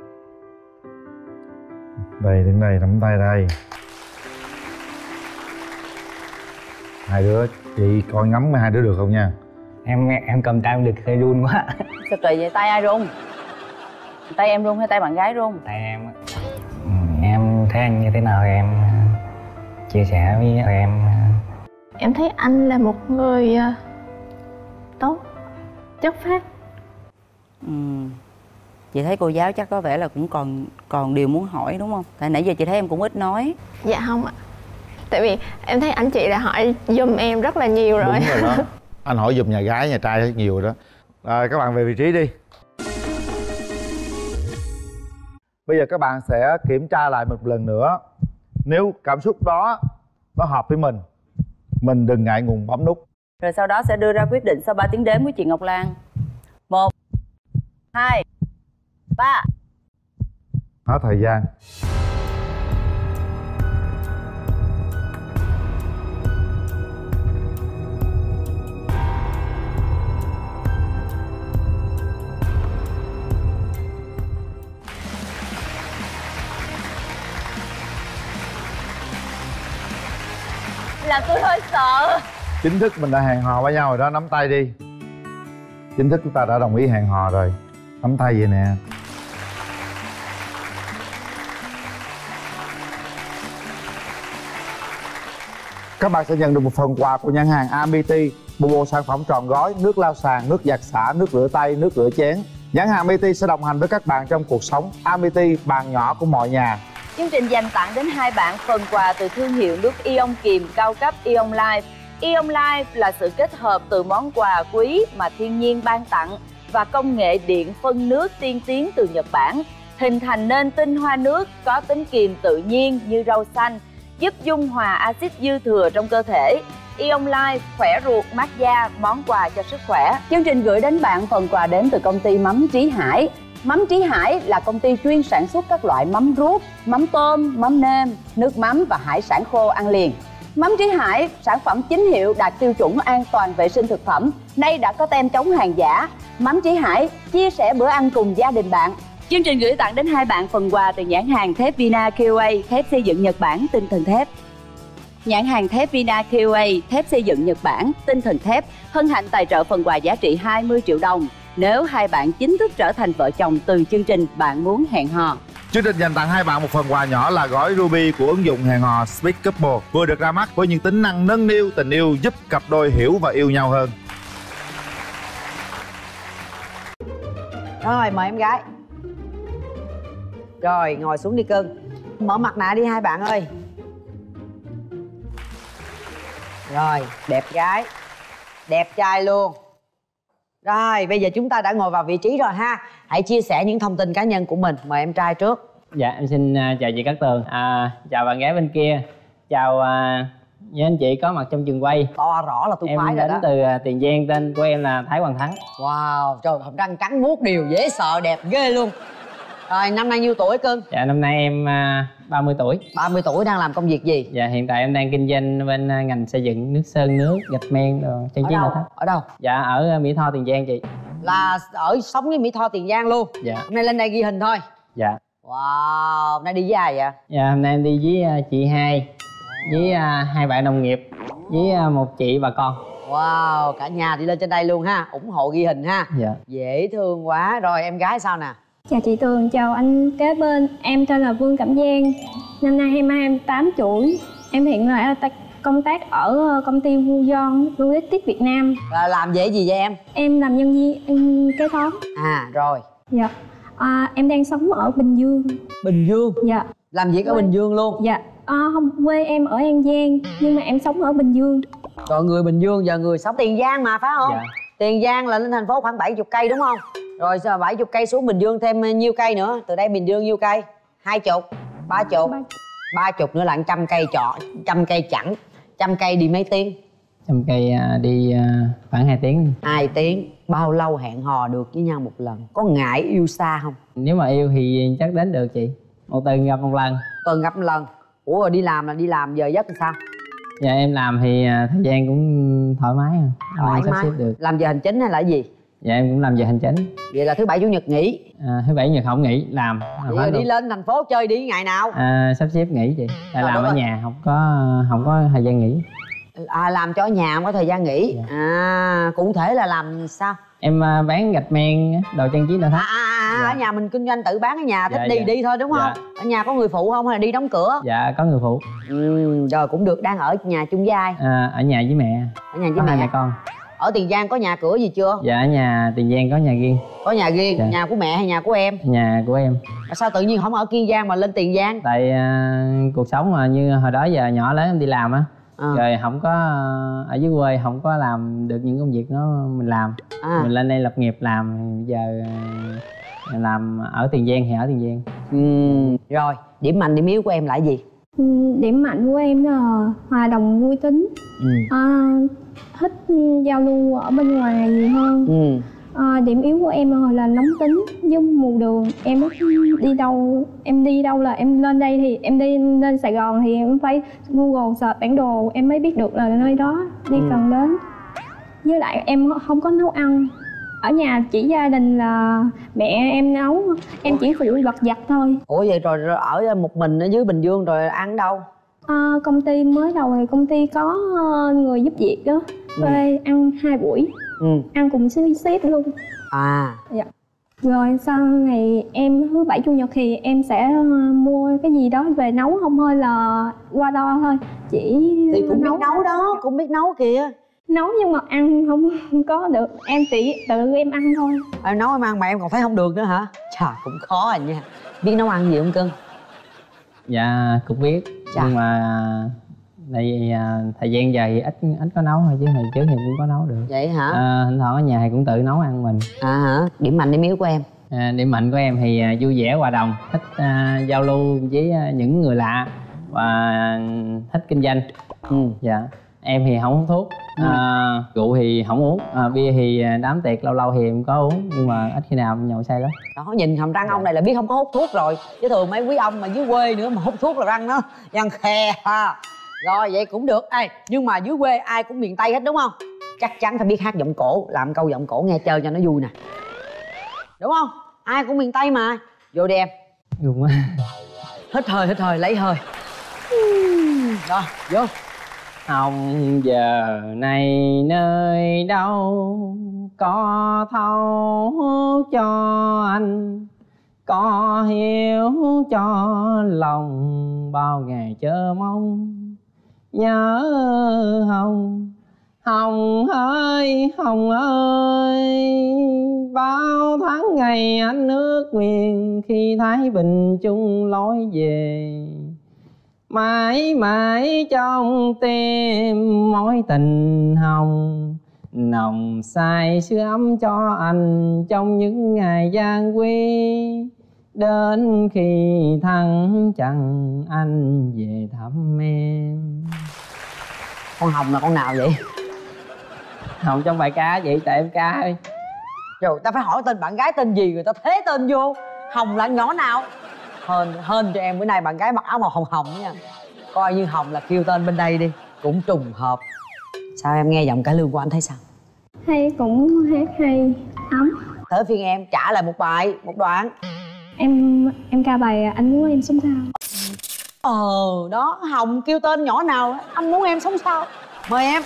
đây, đứng đây, nắm tay đây. Hai đứa chị coi ngắm hai đứa được không nha? Em em cầm tay không được, hơi run quá. Sao kỳ vậy, tay ai run? Tay em run hay tay bạn gái run? Tay em. Ừ, em thấy anh như thế nào thì em chia sẻ với em. Em thấy anh là một người uh, tốt, chất phác. Ừ. Chị thấy cô giáo chắc có vẻ là cũng còn còn điều muốn hỏi đúng không? Tại nãy giờ chị thấy em cũng ít nói. Dạ không ạ. Tại vì em thấy anh chị đã hỏi giùm em rất là nhiều rồi. Đúng rồi đó. Anh hỏi giùm nhà gái, nhà trai rất nhiều rồi đó. Rồi các bạn về vị trí đi. Bây giờ các bạn sẽ kiểm tra lại một lần nữa. Nếu cảm xúc đó nó hợp với mình, mình đừng ngại ngùng bấm nút. Rồi sau đó sẽ đưa ra quyết định sau ba tiếng đếm của chị Ngọc Lan. Một, hai, ba. Hết thời gian. Là tôi hơi sợ. Chính thức mình đã hẹn hò với nhau rồi đó, nắm tay đi. Chính thức chúng ta đã đồng ý hẹn hò rồi. Nắm tay vậy nè. Các bạn sẽ nhận được một phần quà của nhãn hàng Amity. Một bộ sản phẩm trọn gói, nước lau sàn, nước giặt xả, nước rửa tay, nước rửa chén. Nhãn hàng Amity sẽ đồng hành với các bạn trong cuộc sống. Amity, bàn nhỏ của mọi nhà. Chương trình dành tặng đến hai bạn phần quà từ thương hiệu nước Ion Kiềm cao cấp Ion Life. Ion Life là sự kết hợp từ món quà quý mà thiên nhiên ban tặng và công nghệ điện phân nước tiên tiến từ Nhật Bản, hình thành nên tinh hoa nước có tính kiềm tự nhiên như rau xanh, giúp dung hòa axit dư thừa trong cơ thể. Ion Life khỏe ruột, mát da, món quà cho sức khỏe. Chương trình gửi đến bạn phần quà đến từ công ty mắm Trí Hải. Mắm Trí Hải là công ty chuyên sản xuất các loại mắm ruốc, mắm tôm, mắm nêm, nước mắm và hải sản khô ăn liền. Mắm Trí Hải, sản phẩm chính hiệu đạt tiêu chuẩn an toàn vệ sinh thực phẩm, nay đã có tem chống hàng giả. Mắm Trí Hải, chia sẻ bữa ăn cùng gia đình bạn. Chương trình gửi tặng đến hai bạn phần quà từ nhãn hàng thép Vina quy a, thép xây dựng Nhật Bản, tinh thần thép. Nhãn hàng thép Vina quy a, thép xây dựng Nhật Bản, tinh thần thép hân hạnh tài trợ phần quà giá trị hai mươi triệu đồng nếu hai bạn chính thức trở thành vợ chồng từ chương trình Bạn Muốn Hẹn Hò. Chương trình dành tặng hai bạn một phần quà nhỏ là gói Ruby của ứng dụng hẹn hò Speed Couple, vừa được ra mắt với những tính năng nâng niu tình yêu, giúp cặp đôi hiểu và yêu nhau hơn. Rồi mời em gái. Rồi ngồi xuống đi cưng. Mở mặt nạ đi hai bạn ơi. Rồi đẹp gái, đẹp trai luôn. Rồi bây giờ chúng ta đã ngồi vào vị trí rồi ha. Hãy chia sẻ những thông tin cá nhân của mình. Mời em trai trước. Dạ em xin uh, chào chị Cát Tường, à, chào bạn gái bên kia, chào uh, với anh chị có mặt trong trường quay. To rõ là tôi em khoái rồi đó. Em đến từ uh, Tiền Giang, tên của em là Thái Hoàng Thắng. Wow, trời hàm răng trắng muốt đều dễ sợ, đẹp ghê luôn. Rồi năm nay nhiêu tuổi cưng? Dạ năm nay em uh, ba mươi tuổi. ba mươi tuổi, đang làm công việc gì? Dạ hiện tại em đang kinh doanh bên uh, ngành xây dựng, nước sơn, nước, gạch men, trang trí nội thất. Ở đâu? Dạ ở uh, Mỹ Tho, Tiền Giang chị. Là ở sống với Mỹ Tho, Tiền Giang luôn? Dạ. Hôm nay lên đây ghi hình thôi? Dạ. Wow, hôm nay đi với ai vậy? Dạ hôm nay em đi với uh, chị hai, với uh, hai bạn đồng nghiệp, với uh, một chị bà con. Wow, cả nhà đi lên trên đây luôn ha, ủng hộ ghi hình ha. Dạ. Dễ thương quá. Rồi em gái sao nè? Chào chị Tường, chào anh kế bên. Em tên là Vương Cẩm Giang. Năm nay em hai mươi tám tuổi. Em hiện là công tác ở công ty Vujon Logistics Việt Nam. Là làm về gì vậy em? Em làm nhân viên em kế toán. À rồi. Dạ. À, em đang sống ở Bình Dương. Bình Dương? Dạ. Làm việc ở Bình Dương luôn? Dạ. À, không, quê em ở An Giang nhưng mà em sống ở Bình Dương. Rồi người Bình Dương giờ người sống Tiền Giang mà phải không? Dạ. Tiền Giang là lên thành phố khoảng bảy mươi cây đúng không? Rồi giờ bảy mươi cây xuống Bình Dương thêm nhiêu cây nữa? Từ đây Bình Dương nhiêu cây? Hai chục? Ba chục? Ba chục nữa là trăm cây trọ, trăm cây chẳng. Trăm cây đi mấy tiếng? Trăm cây uh, đi uh, khoảng hai tiếng. Hai tiếng. Bao lâu hẹn hò được với nhau một lần? Có ngại yêu xa không? Nếu mà yêu thì chắc đến được chị. Một tuần gặp một lần. Tuần gặp một lần. Ủa rồi đi làm là đi làm giờ giấc làm sao? Dạ em làm thì uh, thời gian cũng thoải mái. Thoải mái. Được. Làm giờ hành chính hay là gì? Dạ em cũng làm giờ hành chính. Vậy là thứ bảy chủ nhật nghỉ? À, thứ bảy nhật không nghỉ, làm. Vậy rồi đi lên thành phố chơi đi ngày nào? À, sắp xếp nghỉ chị. Tại làm ở nhà không có không có thời gian nghỉ. À làm cho ở nhà không có thời gian nghỉ. Dạ. À cụ thể là làm sao? Em à, bán gạch men, đồ trang trí nội thất. À, à, à Dạ. ở nhà mình kinh doanh tự bán ở nhà, thích Dạ, đi dạ. đi thôi đúng không? Dạ. Ở nhà có người phụ không hay là đi đóng cửa? Dạ có người phụ. Ừ, rồi cũng được. Đang ở nhà chung với ai? À, ở nhà với mẹ. Ở nhà với Có hai mẹ. mẹ con. Ở Tiền Giang có nhà cửa gì chưa? Dạ ở nhà Tiền Giang có nhà riêng. Có nhà riêng. Dạ. Nhà của mẹ hay nhà của em? Nhà của em. Mà sao tự nhiên không ở Kiên Giang mà lên Tiền Giang? Tại à, cuộc sống mà như hồi đó giờ nhỏ lớn em đi làm á. À. Rồi không có ở dưới quê không có làm được những công việc đó mình làm. À. Mình lên đây lập nghiệp làm, giờ à, làm ở Tiền Giang thì ở Tiền Giang. Ừ. Rồi điểm mạnh điểm yếu của em là gì? Ừ, điểm mạnh của em là hòa đồng vui tính. Ừ. À, thích giao lưu ở bên ngoài nhiều hơn. Ừ. À, điểm yếu của em là, là nóng tính với mù đường. Em rất đi đâu em đi đâu là em lên đây thì em đi lên Sài Gòn thì em phải Google search bản đồ em mới biết được là nơi đó đi Ừ. cần đến. Với lại em không có nấu ăn. Ở nhà chỉ gia đình là mẹ em nấu, em chỉ phụ lặt vặt thôi. Ủa vậy rồi, rồi ở một mình ở dưới Bình Dương rồi ăn đâu? À, công ty mới đầu thì công ty có ờ, người giúp việc đó, thuê ăn hai buổi, Ừ. ăn cùng với sếp luôn. À. Dạ. Rồi sau này em thứ bảy chủ nhật thì em sẽ ờ, mua cái gì đó về nấu, không thôi là qua đo thôi. Chỉ Thì cũng biết nấu nấu đó, cũng biết nấu kìa. Nấu nhưng mà ăn không có được, em chỉ tự em ăn thôi. Em nấu em ăn mà em còn thấy không được nữa hả? Trời cũng khó à nha. Biết nấu ăn gì không cưng? Dạ cũng biết. Chà. Nhưng mà tại vì à, thời gian dài thì ít ít có nấu thôi chứ hồi trước thì cũng có nấu được. Vậy hả? À, thỉnh thoảng ở nhà thì cũng tự nấu ăn mình. À hả? Điểm mạnh điểm yếu của em? À, điểm mạnh của em thì à, vui vẻ hòa đồng, thích à, giao lưu với à, những người lạ và thích kinh doanh. Ừ. Dạ. Em thì không hút thuốc, à, rượu thì không uống, à, bia thì đám tiệc lâu lâu thì em có uống nhưng mà ít khi nào em nhậu say lắm. Đó, nhìn hàm răng ông này là biết không có hút thuốc rồi. Chứ thường mấy quý ông mà dưới quê nữa mà hút thuốc là răng nó răng khe ha. Rồi vậy cũng được. Ê, nhưng mà dưới quê ai cũng miền Tây hết đúng không? Chắc chắn phải biết hát giọng cổ, làm câu giọng cổ nghe chơi cho nó vui nè. Đúng không? Ai cũng miền Tây mà. Vô đi em. Đúng quá. Hít hơi, hít hơi, lấy hơi. Rồi, vô. Hồng giờ này nơi đâu có thấu cho anh, có hiểu cho lòng bao ngày chờ mong. Nhớ Hồng, Hồng ơi, Hồng ơi, bao tháng ngày anh ước nguyện khi Thái Bình chung lối về. Mãi mãi trong tim mối tình Hồng, nồng say sưởi ấm cho anh trong những ngày gian quy. Đến khi thăng trăng anh về thăm em. Con Hồng là con nào vậy? Hồng trong bài ca vậy, tại em ca ơi. Rồi ta phải hỏi tên bạn gái tên gì người ta thế tên vô. Hồng là nhỏ nào? Hên, hên cho em bữa nay bạn gái mặc áo màu hồng hồng nha. Coi như Hồng là kêu tên bên đây đi. Cũng trùng hợp. Sao em nghe giọng cải lương của anh thấy sao? Hay, cũng hát hay, ấm. Tới phiên em trả lại một bài, một đoạn. Em em ca bài Anh Muốn Em Sống Sao. Ờ đó, Hồng kêu tên nhỏ nào anh muốn em sống sao. Mời em.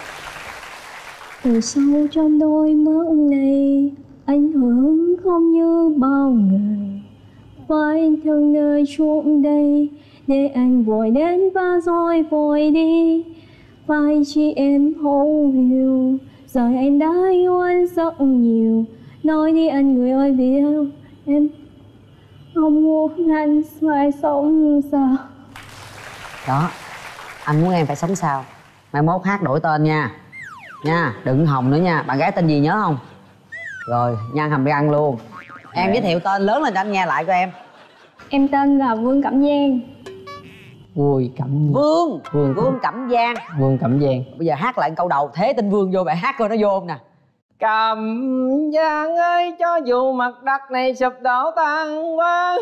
Từ sâu trong đôi mắt này, anh hưởng không như bao người. Và anh thương nơi chuộng đây, để anh vội đến và rồi vội đi. Vai chị em thấu hiểu, giờ anh đã yêu anh rất nhiều. Nói đi anh người ơi vì yêu em không muốn anh phải sống sao. Đó, anh muốn em phải sống sao. Mai mốt hát đổi tên nha. Nha, đừng Hồng nữa nha. Bạn gái tên gì nhớ không? Rồi, nhăn hàm răng luôn. Em giới thiệu tên lớn lên cho anh nghe lại của em. Em tên là Vương Cẩm Giang. Vui Cẩm Vương Vương, Vương Cẩm Giang. Vương Cẩm Giang. Bây giờ hát lại câu đầu thế tên Vương vô bài hát coi nó vô không nè. Cẩm Giang ơi, cho dù mặt đất này sụp đổ tan quá.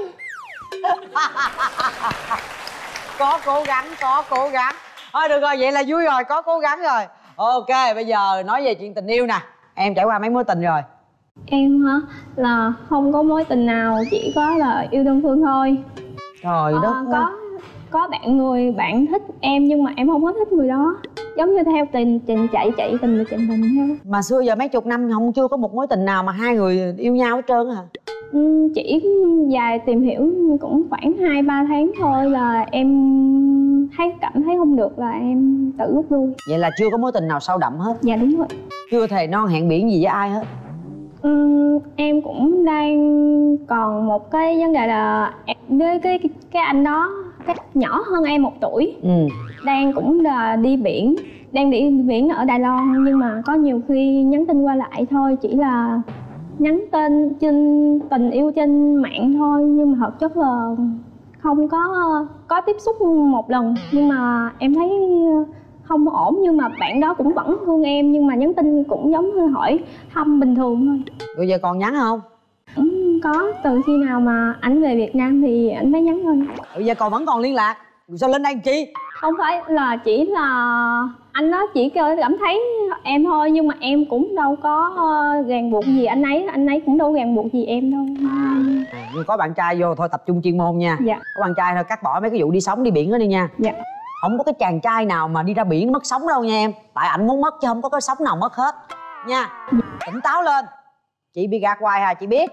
Có cố gắng, có cố gắng. Thôi được rồi, vậy là vui rồi, có cố gắng rồi. Ok, bây giờ nói về chuyện tình yêu nè. Em trải qua mấy mối tình rồi? Em hả? Là không có mối tình nào, chỉ có là yêu đơn phương thôi. Trời Ờ, đất ơi. có có bạn người bạn thích em nhưng mà em không có thích người đó. giống như theo tình tình chạy chạy tình là chạy tình theo. Mà xưa giờ mấy chục năm không chưa có một mối tình nào mà hai người yêu nhau hết trơn hả? Ừ, chỉ dài tìm hiểu cũng khoảng hai ba tháng thôi là em thấy cảm thấy không được là em tự rút lui. Vậy là chưa có mối tình nào sâu đậm hết? Dạ đúng rồi. Chưa thề non hẹn biển gì với ai hết? Ừ, em cũng đang còn một cái vấn đề là với cái, cái cái anh đó cái nhỏ hơn em một tuổi. Ừ. Đang cũng là đi biển, đang đi biển ở Đài Loan, nhưng mà có nhiều khi nhắn tin qua lại thôi, chỉ là nhắn tin trên tình yêu trên mạng thôi, nhưng mà thực chất là không có có tiếp xúc một lần. Nhưng mà em thấy không ổn, nhưng mà bạn đó cũng vẫn thương em, nhưng mà nhắn tin cũng giống như hỏi thăm bình thường thôi. Rồi giờ còn nhắn không? Ừ, có, từ khi nào mà ảnh về Việt Nam thì ảnh mới nhắn thôi. Bây giờ còn vẫn còn liên lạc, sao lên đây làm chi? Không phải là chỉ là anh đó chỉ cảm thấy em thôi, nhưng mà em cũng đâu có ràng buộc gì anh ấy, anh ấy cũng đâu ràng buộc gì em đâu. Nhưng có bạn trai vô thôi, tập trung chuyên môn nha. Dạ. Có bạn trai thôi, cắt bỏ mấy cái vụ đi sống đi biển đó đi nha. Dạ. Không có cái chàng trai nào mà đi ra biển mất sống đâu nha em. Tại ảnh muốn mất chứ không có cái sống nào mất hết nha. Dạ. Tỉnh táo lên. Chị bị gạt hoài hà, chị biết.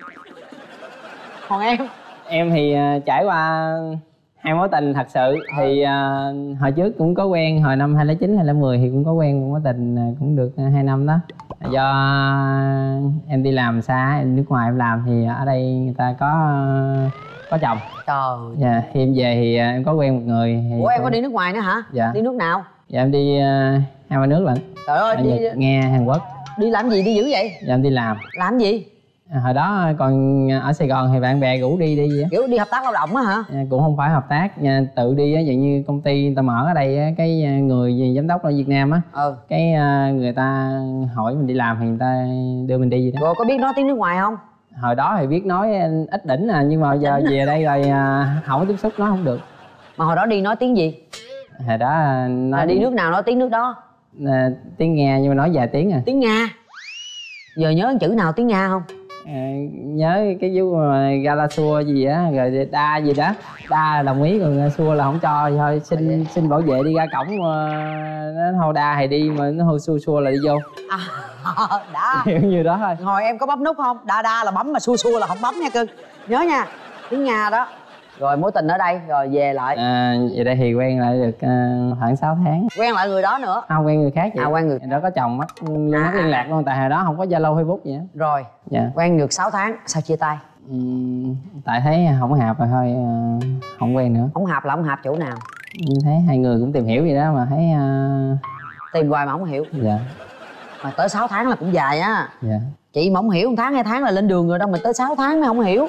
Còn em? Em thì uh, trải qua hai mối tình thật sự. Thì uh, hồi trước cũng có quen, hồi năm hai không không chín, hai không một không thì cũng có quen một mối tình uh, cũng được uh, hai năm đó. Do uh, em đi làm xa, em nước ngoài em làm thì ở đây người ta có uh, có chồng. Trời. Dạ, thì em về thì uh, em có quen một người thì ủa em có đi nước ngoài nữa hả? Dạ. Đi nước nào? Dạ em đi uh, hai ba nước lận. Trời ơi, ở đi... Nhật, Nga, Hàn Quốc. Đi làm gì đi dữ vậy? Dạ em đi làm. Làm gì? À, hồi đó còn ở Sài Gòn thì bạn bè rủ đi đi vậy. Kiểu đi hợp tác lao động á hả? À, cũng không phải hợp tác, nhà, tự đi á, dạng như công ty người ta mở ở đây á, cái người gì, giám đốc ở Việt Nam á, ừ. cái uh, người ta hỏi mình đi làm thì người ta đưa mình đi vậy đó. Rồi có biết nói tiếng nước ngoài không? Hồi đó thì biết nói ít đỉnh à, nhưng mà giờ về đây rồi uh, không có tiếp xúc, nói không được. Mà hồi đó đi nói tiếng gì? Hồi đó uh, nói à, đi nước nào nói tiếng nước đó? Uh, tiếng Nga nhưng mà nói vài tiếng à. Tiếng Nga? Giờ nhớ chữ nào tiếng Nga không? À, nhớ cái vụ mà Galasua gì á, rồi đa gì đó, đa đồng ý còn xua là không cho, thôi xin xin bảo vệ đi ra cổng, nó thôi đa thì đi mà nó thôi xua xua là đi vô. À, đã kiểu như đó thôi. Hồi em có bấm nút không? Đa đa là bấm mà xua xua là không bấm nha cưng, nhớ nha. Tiếng Nga đó. Rồi mối tình ở đây rồi về lại à, về đây thì quen lại được uh, khoảng sáu tháng. Quen lại người đó nữa? Không, quen người khác vậy. À quen người đó có chồng mất luôn, mất liên lạc luôn, tại hồi đó không có Zalo Facebook gì hết. Rồi dạ. Quen được sáu tháng sao chia tay? Ừ, tại thấy không hợp rồi thôi uh, không quen nữa. Không hợp là không hợp chỗ nào? Thấy hai người cũng tìm hiểu gì đó mà thấy uh... tìm hoài mà không hiểu. Dạ. Mà tới sáu tháng là cũng dài á. Dạ. Chị mà không hiểu một tháng hai tháng là lên đường rồi đâu, mà tới sáu tháng mới không hiểu.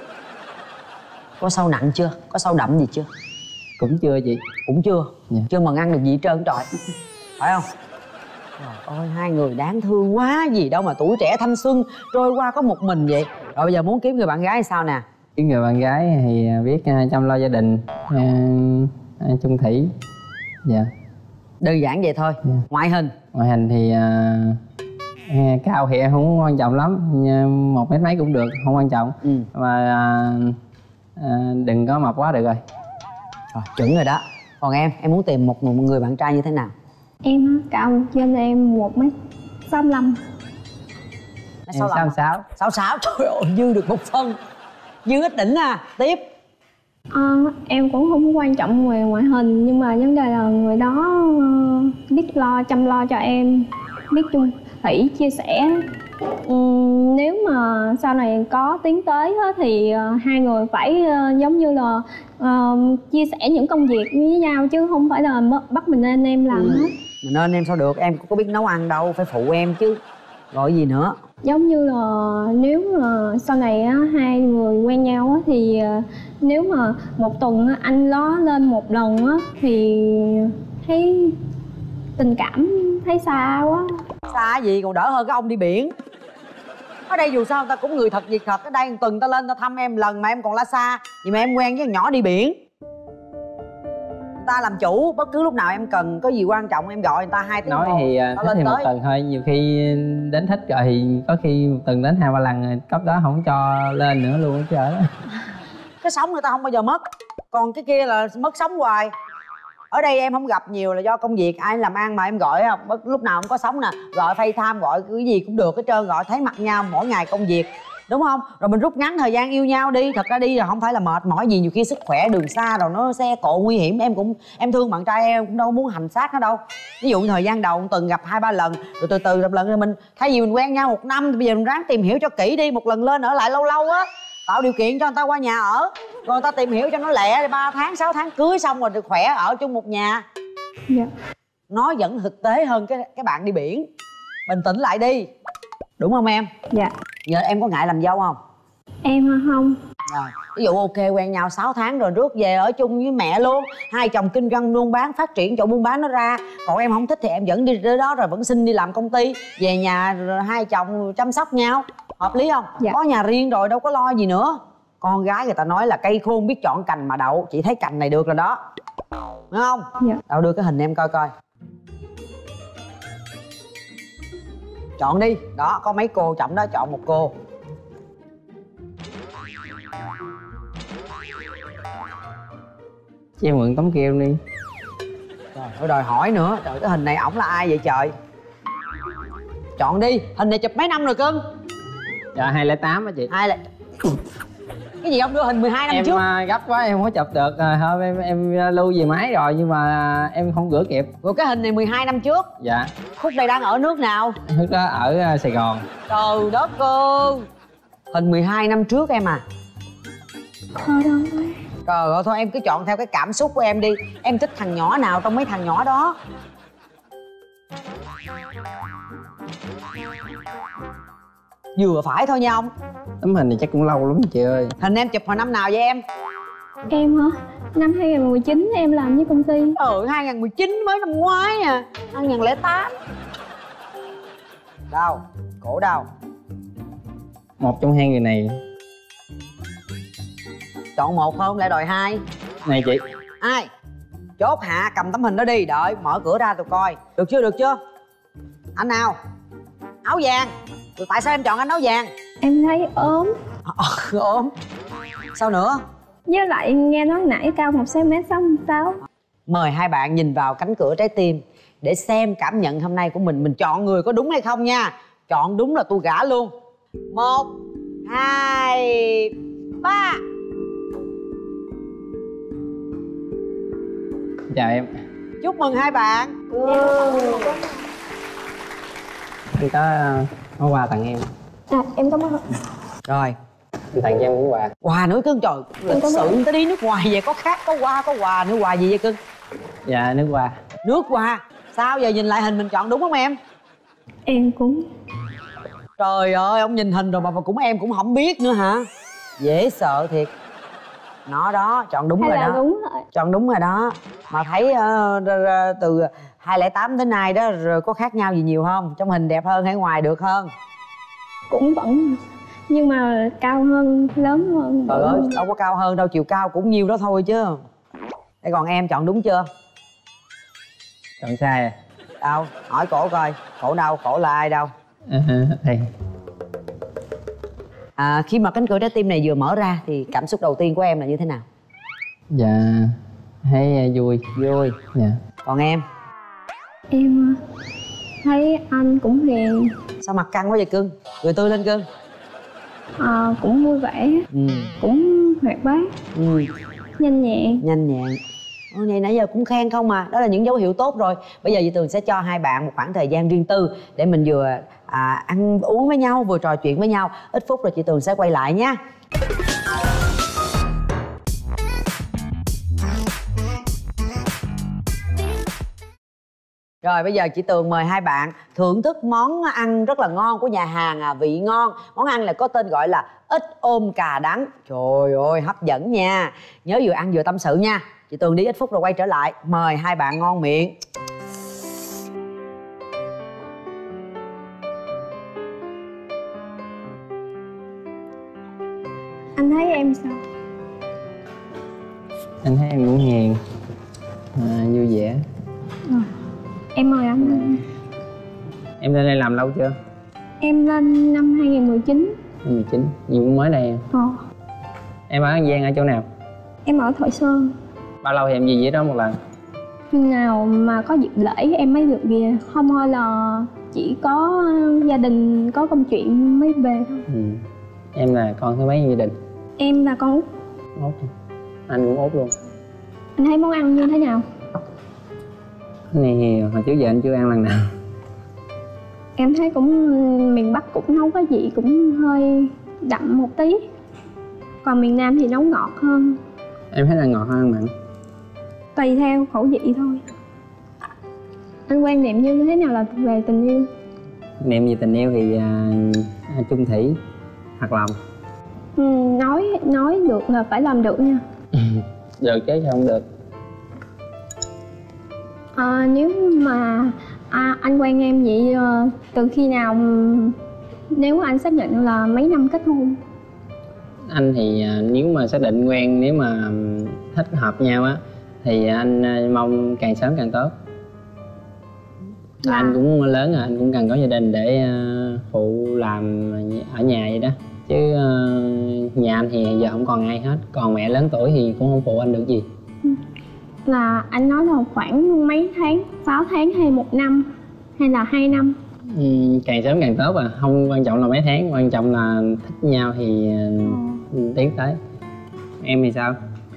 Có sâu nặng chưa? Có sâu đậm gì chưa? Cũng chưa chị. Cũng chưa? Dạ. Chưa mà ăn được gì hết trơn trời. Phải không? Trời ơi, hai người đáng thương quá, gì đâu mà tuổi trẻ thanh xuân trôi qua có một mình vậy. Rồi bây giờ muốn kiếm người bạn gái hay sao nè? Kiếm người bạn gái thì biết uh, chăm lo gia đình, uh, uh, chung thủy. Dạ. Đơn giản vậy thôi. Dạ. Ngoại hình? Ngoại hình thì uh, cao thì em không quan trọng lắm, một mét mấy cũng được, không quan trọng. Ừ. Mà uh, À, đừng có mập quá được rồi. Rồi, chuẩn rồi đó. Còn em, em muốn tìm một, một người bạn trai như thế nào? Em cao trên em một mét sáu mươi lăm. sáu mươi sáu. sáu mươi sáu, trời ơi, dư được một phân. Dư ít đỉnh à. Tiếp. À, em cũng không quan trọng về ngoại hình, nhưng mà vấn đề là người đó biết lo, chăm lo cho em, biết chung thủy, chia sẻ. Uhm, nếu mà sau này có tiến tới á, thì uh, hai người phải uh, giống như là uh, chia sẻ những công việc với nhau, chứ không phải là bắt mình nên em làm ừ. hết. Mình nên em sao được, em có biết nấu ăn đâu, phải phụ em chứ. Rồi gì nữa? Giống như là nếu mà sau này á, hai người quen nhau á, thì uh, nếu mà một tuần á, anh ló lên một lần á, thì thấy tình cảm thấy xa quá. Xa gì còn đỡ hơn cái ông đi biển. Ở đây dù sao ta cũng người thật việc thật. Ở đây một tuần ta lên ta thăm em lần mà em còn la xa. Vậy mà em quen với nhỏ đi biển. Ta làm chủ, bất cứ lúc nào em cần có gì quan trọng em gọi người ta hai tiếng. Nói thì thích thì một tuần thôi, nhiều khi đến thích rồi thì có khi một tuần đến hai ba lần, cấp đó không cho lên nữa luôn chứ. Cái sống người ta không bao giờ mất, còn cái kia là mất sống hoài. Ở đây em không gặp nhiều là do công việc, ai làm ăn mà em gọi không, bất lúc nào cũng có sống nè, gọi FaceTime gọi cái gì cũng được hết trơn, gọi thấy mặt nhau mỗi ngày công việc, đúng không? Rồi mình rút ngắn thời gian yêu nhau đi. Thật ra đi là không phải là mệt mỏi gì, nhiều khi sức khỏe đường xa rồi nó xe cộ nguy hiểm, em cũng em thương bạn trai em cũng đâu muốn hành xác nó đâu. Ví dụ thời gian đầu tuần gặp hai ba lần, rồi từ từ một lần rồi mình thay vì mình quen nhau một năm thì bây giờ mình ráng tìm hiểu cho kỹ đi, một lần lên ở lại lâu lâu á, tạo điều kiện cho người ta qua nhà ở, rồi người ta tìm hiểu cho nó lẹ, ba tháng sáu tháng cưới xong rồi được khỏe ở chung một nhà. Dạ. Nó vẫn thực tế hơn cái cái bạn đi biển. Bình tĩnh lại đi, đúng không em? Dạ. Giờ em có ngại làm dâu không? Em không. Rồi, ví dụ ok quen nhau sáu tháng rồi rước về ở chung với mẹ luôn, hai chồng kinh doanh buôn bán, phát triển chỗ buôn bán nó ra. Còn em không thích thì em vẫn đi tới đó rồi vẫn xin đi làm công ty, về nhà rồi hai chồng chăm sóc nhau, hợp lý không? Dạ. Có nhà riêng rồi đâu có lo gì nữa. Con gái người ta nói là cây khôn biết chọn cành mà đậu, chị thấy cành này được rồi đó, đúng không? Dạ. Đâu đưa cái hình em coi coi. Chọn đi, đó có mấy cô chậm đó, chọn một cô. Cho em mượn tấm keo đi. Trời ơi đòi hỏi nữa, trời cái hình này ổng là ai vậy trời? Chọn đi, hình này chụp mấy năm rồi cưng? Dạ hai lẻ tám á chị. Hai là cái gì ông đưa hình mười hai năm em trước? Em gấp quá em không có chụp được, à, thôi em, em lưu về máy rồi nhưng mà em không gửi kịp. Rồi cái hình này mười hai năm trước? Dạ. Khúc này đang ở nước nào? Lúc đó ở Sài Gòn. Trời đất ơi, hình mười hai năm trước em à? Thôi đâu. Trời ơi thôi em cứ chọn theo cái cảm xúc của em đi. Em thích thằng nhỏ nào trong mấy thằng nhỏ đó? Vừa phải thôi nha ông. Tấm hình này chắc cũng lâu lắm chị ơi. Hình em chụp hồi năm nào vậy em? Em hả? Năm hai không một chín em làm với công ty. Ừ hai không một chín mới năm ngoái à. hai không không tám. Đâu? Cổ đâu? Một trong hai người này. Chọn một không lại đòi hai. Này chị. Ai? Chốt hạ cầm tấm hình đó đi. Đợi mở cửa ra tụi coi. Được chưa được chưa? Anh nào? Áo vàng. Rồi tại sao em chọn anh áo vàng? Em thấy ốm. Ốm. Sao nữa? Với lại nghe nói nãy cao một xăng mét sáu sáu. Mời hai bạn nhìn vào cánh cửa trái tim để xem cảm nhận hôm nay của mình. Mình chọn người có đúng hay không nha. Chọn đúng là tôi gả luôn. Một, hai, ba. Chào em. Chúc mừng hai bạn. Em có có quà tặng em. À em cảm ơn. Rồi Em tặng cho em cũng quà. quà nữa cưng, trời lịch sự tới đi nước ngoài về có khác có quà có quà nữa. Quà gì vậy cưng? Dạ nước quà. Nước quà. Sao giờ nhìn lại hình mình chọn đúng không em? Em cũng. Trời ơi ông nhìn hình rồi mà cũng em cũng không biết nữa hả? Dễ sợ thiệt. Nó đó chọn đúng Hay rồi là đó. đúng rồi. Chọn đúng rồi đó. Mà thấy uh, từ hai không không tám đến nay đó rồi có khác nhau gì nhiều không? Trong hình đẹp hơn hay ngoài được hơn? Cũng vẫn. Nhưng mà cao hơn, lớn hơn. Trời ơi đâu có cao hơn đâu, chiều cao cũng nhiêu đó thôi chứ. Thế còn em chọn đúng chưa? Chọn sai à? Đâu hỏi cổ coi. Cổ đâu? Cổ là ai đâu? À, đây. À, khi mà cánh cửa trái tim này vừa mở ra thì cảm xúc đầu tiên của em là như thế nào? Dạ thấy uh, vui. Vui. Dạ. Còn em? Em thấy anh cũng hiền. Sao mặt căng quá vậy cưng? Cười tươi lên cưng. À, cũng vui vẻ. Ừ. Cũng hoạt bát. Ừ. Nhanh nhẹn. Nhanh nhẹn. Ôi này nãy giờ cũng khen không mà. Đó là những dấu hiệu tốt rồi. Bây giờ Dì Tường sẽ cho hai bạn một khoảng thời gian riêng tư để mình vừa à, ăn uống với nhau, vừa trò chuyện với nhau. Ít phút rồi chị Tường sẽ quay lại nha. Rồi bây giờ chị Tường mời hai bạn thưởng thức món ăn rất là ngon của nhà hàng à, vị ngon. Món ăn này có tên gọi là ếch ôm cà đắng. Trời ơi hấp dẫn nha. Nhớ vừa ăn vừa tâm sự nha. Chị Tường đi ít phút rồi quay trở lại. Mời hai bạn ngon miệng. Anh thấy em sao? Anh thấy em cũng hiền, à, vui vẻ. À, em mời anh lên. Em lên đây làm lâu chưa? Em lên năm hai không một chín. mười chín, gì cũng mới đây. Ờ. Em ở An Giang ở chỗ nào? Em ở Thoại Sơn. Bao lâu thì em về dưới đó một lần? chừng nào mà có dịp lễ em mới được về, không thôi là chỉ có gia đình có công chuyện mới về thôi. Ừ. Em là con thứ mấy gia đình? Em là con út. Út. Anh cũng út luôn. Anh thấy món ăn như thế nào? Cái này thì hồi trước giờ anh chưa ăn lần nào. Em thấy cũng miền Bắc cũng nấu cái gì cũng hơi đậm một tí, còn miền Nam thì nấu ngọt hơn. Em thấy là ngọt hơn mặn. Tùy theo khẩu vị thôi. Anh quan niệm như thế nào là về tình yêu? Niệm về tình yêu thì uh, chung thủy, thật lòng. Ừ, nói nói được là phải làm được nha. Được chứ sao không được. À, nếu mà à, anh quen em vậy uh, từ khi nào, nếu mà anh xác nhận là mấy năm kết hôn? Anh thì uh, nếu mà xác định quen, nếu mà thích hợp nhau á thì anh uh, mong càng sớm càng tốt. Dạ. Anh cũng lớn rồi, anh cũng cần có gia đình để uh, phụ làm ở nhà vậy đó. Chứ uh, nhà anh thì giờ không còn ai hết, còn mẹ lớn tuổi thì cũng không phụ anh được gì. Là anh nói là khoảng mấy tháng, sáu tháng hay một năm hay là hai năm? Ừ, càng sớm càng tốt à, không quan trọng là mấy tháng, quan trọng là thích nhau thì uh, tiến tới. Em thì sao?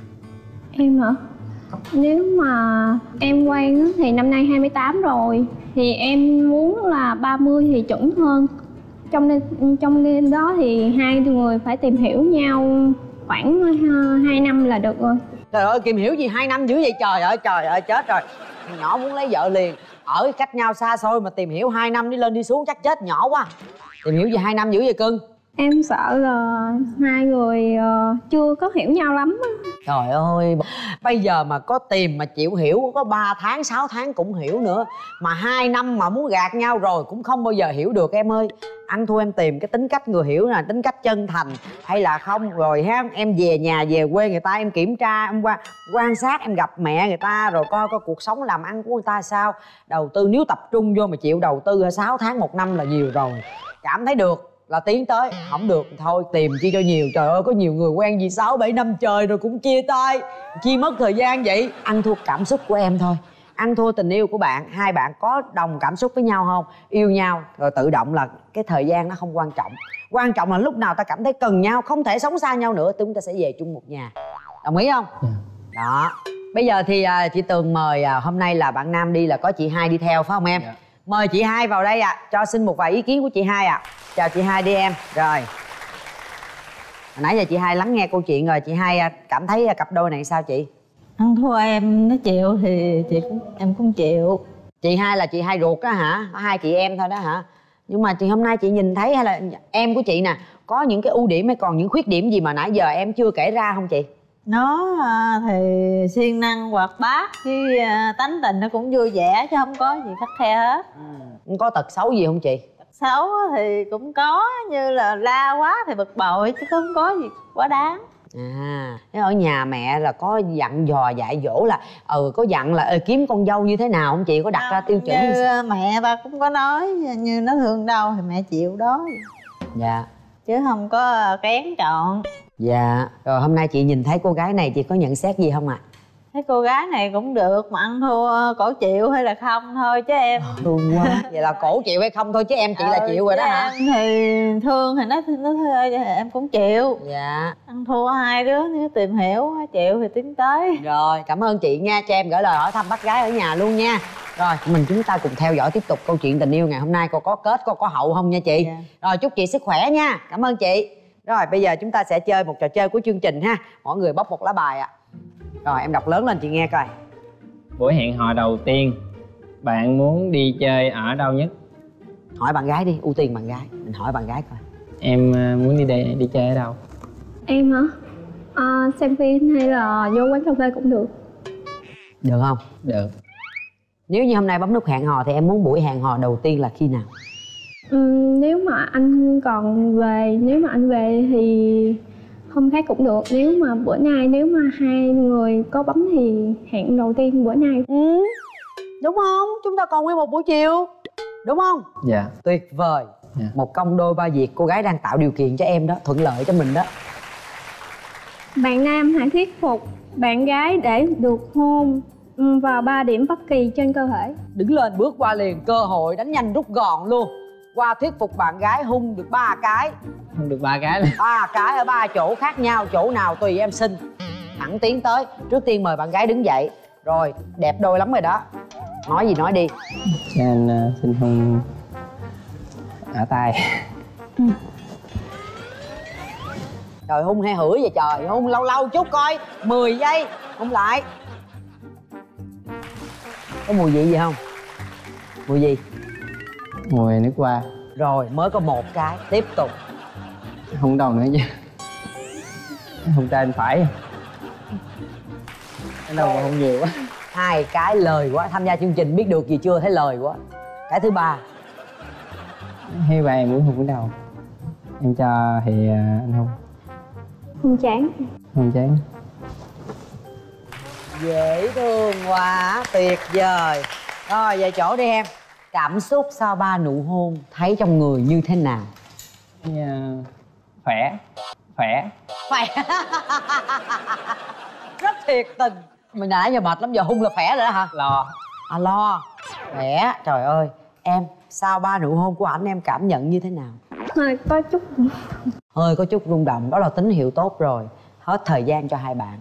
Em hả? Nếu mà em quen thì năm nay hai mươi tám rồi, thì em muốn là ba mươi thì chuẩn hơn. Trong đêm, trong đêm đó thì hai người phải tìm hiểu nhau khoảng hai năm là được rồi. Trời ơi, tìm hiểu gì hai năm dữ vậy? Trời ơi, trời ơi, chết rồi. Nhỏ muốn lấy vợ liền, ở cách nhau xa xôi mà tìm hiểu hai năm đi lên đi xuống chắc chết nhỏ quá. Tìm hiểu gì hai năm dữ vậy cưng? Em sợ là hai người uh, chưa có hiểu nhau lắm á. Trời ơi, bây giờ mà có tìm mà chịu hiểu có ba tháng, sáu tháng cũng hiểu nữa. Mà hai năm mà muốn gạt nhau rồi cũng không bao giờ hiểu được em ơi. Anh thua em tìm cái tính cách người hiểu nè, tính cách chân thành hay là không. Rồi ha, em về nhà, về quê người ta em kiểm tra, em qua quan sát, em gặp mẹ người ta rồi coi coi cuộc sống làm ăn của người ta sao. Đầu tư nếu tập trung vô mà chịu đầu tư sáu tháng, một năm là nhiều rồi. Cảm thấy được là tiến tới, không được thôi tìm chi cho nhiều. Trời ơi, có nhiều người quen gì sáu bảy năm trời rồi cũng chia tay, chi mất thời gian vậy. Ăn thua cảm xúc của em thôi, ăn thua tình yêu của bạn. Hai bạn có đồng cảm xúc với nhau không? Yêu nhau rồi tự động là cái thời gian nó không quan trọng. Quan trọng là lúc nào ta cảm thấy cần nhau, không thể sống xa nhau nữa, chúng ta sẽ về chung một nhà. Đồng ý không? Yeah. Đó. Bây giờ thì à, chị Tường mời, à, hôm nay là bạn nam đi là có chị Hai đi theo phải không em? Yeah. Mời chị Hai vào đây ạ, à. Cho xin một vài ý kiến của chị Hai ạ. À. Chào chị Hai đi em. Rồi, hồi nãy giờ chị Hai lắng nghe câu chuyện rồi, chị Hai cảm thấy cặp đôi này sao chị? Ăn thua em nó chịu thì chị cũng em cũng chịu. Chị Hai là chị Hai ruột á hả? Có hai chị em thôi đó hả? Nhưng mà chị hôm nay chị nhìn thấy hay là em của chị nè, có những cái ưu điểm hay còn những khuyết điểm gì mà nãy giờ em chưa kể ra không chị? Nó thì siêng năng hoạt bát chứ tánh tình nó cũng vui vẻ chứ không có gì khắt khe hết. Ừ. Có tật xấu gì không chị? Xấu thì cũng có, như là la quá thì bực bội chứ không có gì quá đáng. À, thế ở nhà mẹ là có dặn dò dạy dỗ là ừ có dặn là ừ, kiếm con dâu như thế nào không chị? Có đặt ra tiêu chuẩn như mẹ ta cũng có nói như nó thương đâu thì mẹ chịu đó. Dạ. Chứ không có kén chọn. Dạ. Rồi hôm nay chị nhìn thấy cô gái này chị có nhận xét gì không ạ? À? Thấy cô gái này cũng được mà ăn thua cổ chịu hay là không thôi chứ em. Thương quá. Vậy là cổ chịu hay không thôi chứ em chị ừ, là chịu rồi đó hả? Em thì thương thì nó nó thôi thì em cũng chịu. Dạ. Ăn thua hai đứa nếu tìm hiểu chịu thì tiến tới. Rồi, cảm ơn chị nha, cho em gửi lời hỏi thăm bác gái ở nhà luôn nha. Rồi, mình chúng ta cùng theo dõi tiếp tục câu chuyện tình yêu ngày hôm nay, cô có kết, cô có hậu không nha chị. Dạ. Rồi, chúc chị sức khỏe nha. Cảm ơn chị. Rồi, bây giờ chúng ta sẽ chơi một trò chơi của chương trình ha. Mỗi người bóc một lá bài ạ. À. Rồi, em đọc lớn lên chị nghe coi. Buổi hẹn hò đầu tiên, bạn muốn đi chơi ở đâu nhất? Hỏi bạn gái đi, ưu tiên bạn gái. Mình hỏi bạn gái coi. Em muốn đi đây, đi chơi ở đâu? Em hả? À, xem phim hay là vô quán cà phê cũng được. Được không? Được. Nếu như hôm nay bấm nút hẹn hò thì em muốn buổi hẹn hò đầu tiên là khi nào? Ừ, nếu mà anh còn về, nếu mà anh về thì hôm khác cũng được. Nếu mà bữa nay, nếu mà hai người có bấm thì hẹn đầu tiên bữa nay. Ừ, đúng không? Chúng ta còn nguyên một buổi chiều, đúng không? Dạ. Tuyệt vời. Dạ. Một công đôi ba việc, cô gái đang tạo điều kiện cho em đó, thuận lợi cho mình đó. Bạn nam hãy thuyết phục bạn gái để được hôn Ừ, vào ba điểm bất kỳ trên cơ thể. Đứng lên bước qua liền, cơ hội đánh nhanh rút gọn luôn. Qua thuyết phục bạn gái hung được ba cái. Hung được ba cái luôn. Ba cái ở ba chỗ khác nhau, chỗ nào tùy em xin. Thẳng tiến tới. Trước tiên mời bạn gái đứng dậy. Rồi, đẹp đôi lắm rồi đó. Nói gì nói đi. Cho anh uh, xin hung ở tay. Ừ. Trời, hung hay hửi vậy trời. Hung lâu lâu chút coi. mười giây. Hung lại. Có mùi vị gì không? Mùi gì? Mùi nước hoa. Rồi, mới có một cái. Tiếp tục. Hung đầu nữa chứ. Hung tay anh phải. Cái đầu mà hung nhiều quá. Hai cái lời quá. Tham gia chương trình biết được gì chưa? Thấy lời quá. Cái thứ ba. Hay bà em muốn hung cái đầu. Em cho thì uh, anh hung. Hung chán. Hung chán. Dễ thương quá, tuyệt vời. Rồi về chỗ đi em. Cảm xúc sau ba nụ hôn thấy trong người như thế nào? Uh, khỏe. Khỏe. Khỏe. Rất thiệt tình. Mình nãy giờ mệt lắm, giờ hung là khỏe rồi đó hả? Lo. À lo. Khỏe, trời ơi. Em, sau ba nụ hôn của ảnh em cảm nhận như thế nào? Hơi có chút Hơi có chút rung động, đó là tín hiệu tốt rồi. Hết thời gian cho hai bạn.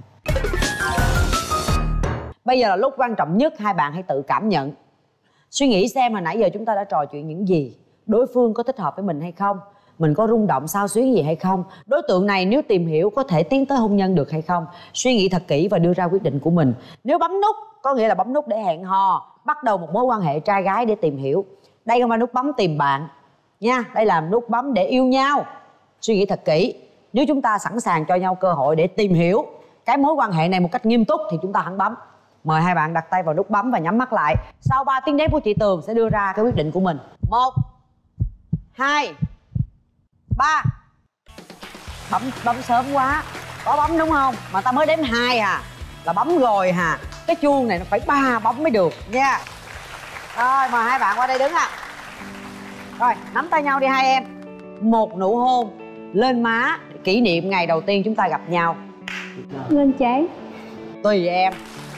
Bây giờ là lúc quan trọng nhất, hai bạn hãy tự cảm nhận. Suy nghĩ xem hồi nãy giờ chúng ta đã trò chuyện những gì. Đối phương có thích hợp với mình hay không? Mình có rung động xao xuyến gì hay không? Đối tượng này nếu tìm hiểu có thể tiến tới hôn nhân được hay không? Suy nghĩ thật kỹ và đưa ra quyết định của mình. Nếu bấm nút có nghĩa là bấm nút để hẹn hò, bắt đầu một mối quan hệ trai gái để tìm hiểu. Đây không phải nút bấm tìm bạn nha, đây là nút bấm để yêu nhau. Suy nghĩ thật kỹ. Nếu chúng ta sẵn sàng cho nhau cơ hội để tìm hiểu cái mối quan hệ này một cách nghiêm túc thì chúng ta hẳn bấm. Mời hai bạn đặt tay vào nút bấm và nhắm mắt lại. Sau ba tiếng đếm của chị Tường sẽ đưa ra cái quyết định của mình. Một, hai, ba. Bấm bấm sớm quá. Có bấm đúng không? Mà ta mới đếm hai à. Là bấm rồi hà. Cái chuông này nó phải ba bấm mới được nha. Rồi mời hai bạn qua đây đứng ạ. À. Rồi nắm tay nhau đi hai em. Một nụ hôn lên má kỷ niệm ngày đầu tiên chúng ta gặp nhau. Lên trán. Tùy em.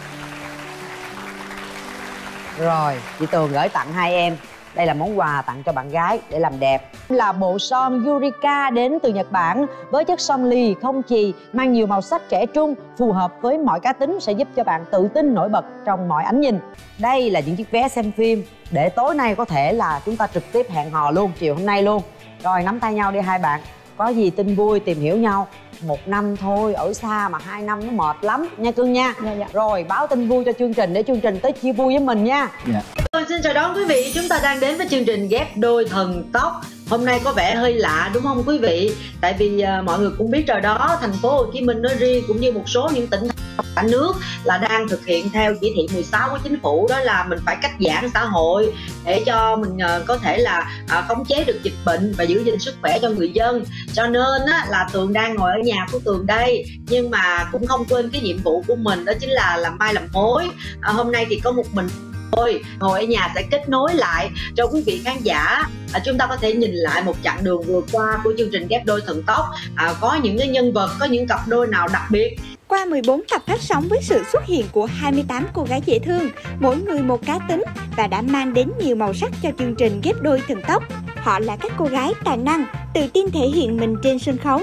Rồi chị Tường gửi tặng hai em. Đây là món quà tặng cho bạn gái để làm đẹp. Là bộ son Yurika đến từ Nhật Bản. Với chất son lì, không chì, mang nhiều màu sắc trẻ trung, phù hợp với mọi cá tính, sẽ giúp cho bạn tự tin nổi bật trong mọi ánh nhìn. Đây là những chiếc vé xem phim để tối nay có thể là chúng ta trực tiếp hẹn hò luôn, chiều hôm nay luôn. Rồi nắm tay nhau đi hai bạn. Có gì tin vui tìm hiểu nhau. Một năm thôi, ở xa mà hai năm nó mệt lắm nha cưng nha. Dạ, dạ. Rồi báo tin vui cho chương trình để chương trình tới chia vui với mình nha. Dạ. Tôi xin chào đón quý vị, chúng ta đang đến với chương trình ghép đôi thần tốc. Hôm nay có vẻ hơi lạ đúng không quý vị? Tại vì uh, mọi người cũng biết rồi đó, thành phố Hồ Chí Minh nói riêng cũng như một số những tỉnh cả nước là đang thực hiện theo chỉ thị mười sáu của chính phủ, đó là mình phải cách giãn xã hội để cho mình uh, có thể là uh, khống chế được dịch bệnh và giữ gìn sức khỏe cho người dân. Cho nên á, là Tường đang ngồi ở nhà của Tường đây, nhưng mà cũng không quên cái nhiệm vụ của mình, đó chính là làm mai làm mối. Uh, hôm nay thì có một mình thôi, ngồi ở nhà sẽ kết nối lại cho quý vị khán giả. À, chúng ta có thể nhìn lại một chặng đường vừa qua của chương trình ghép đôi thần tốc. À, có những cái nhân vật, có những cặp đôi nào đặc biệt. Qua mười bốn tập phát sóng với sự xuất hiện của hai mươi tám cô gái dễ thương, mỗi người một cá tính và đã mang đến nhiều màu sắc cho chương trình ghép đôi thần tốc. Họ là các cô gái tài năng, tự tin thể hiện mình trên sân khấu.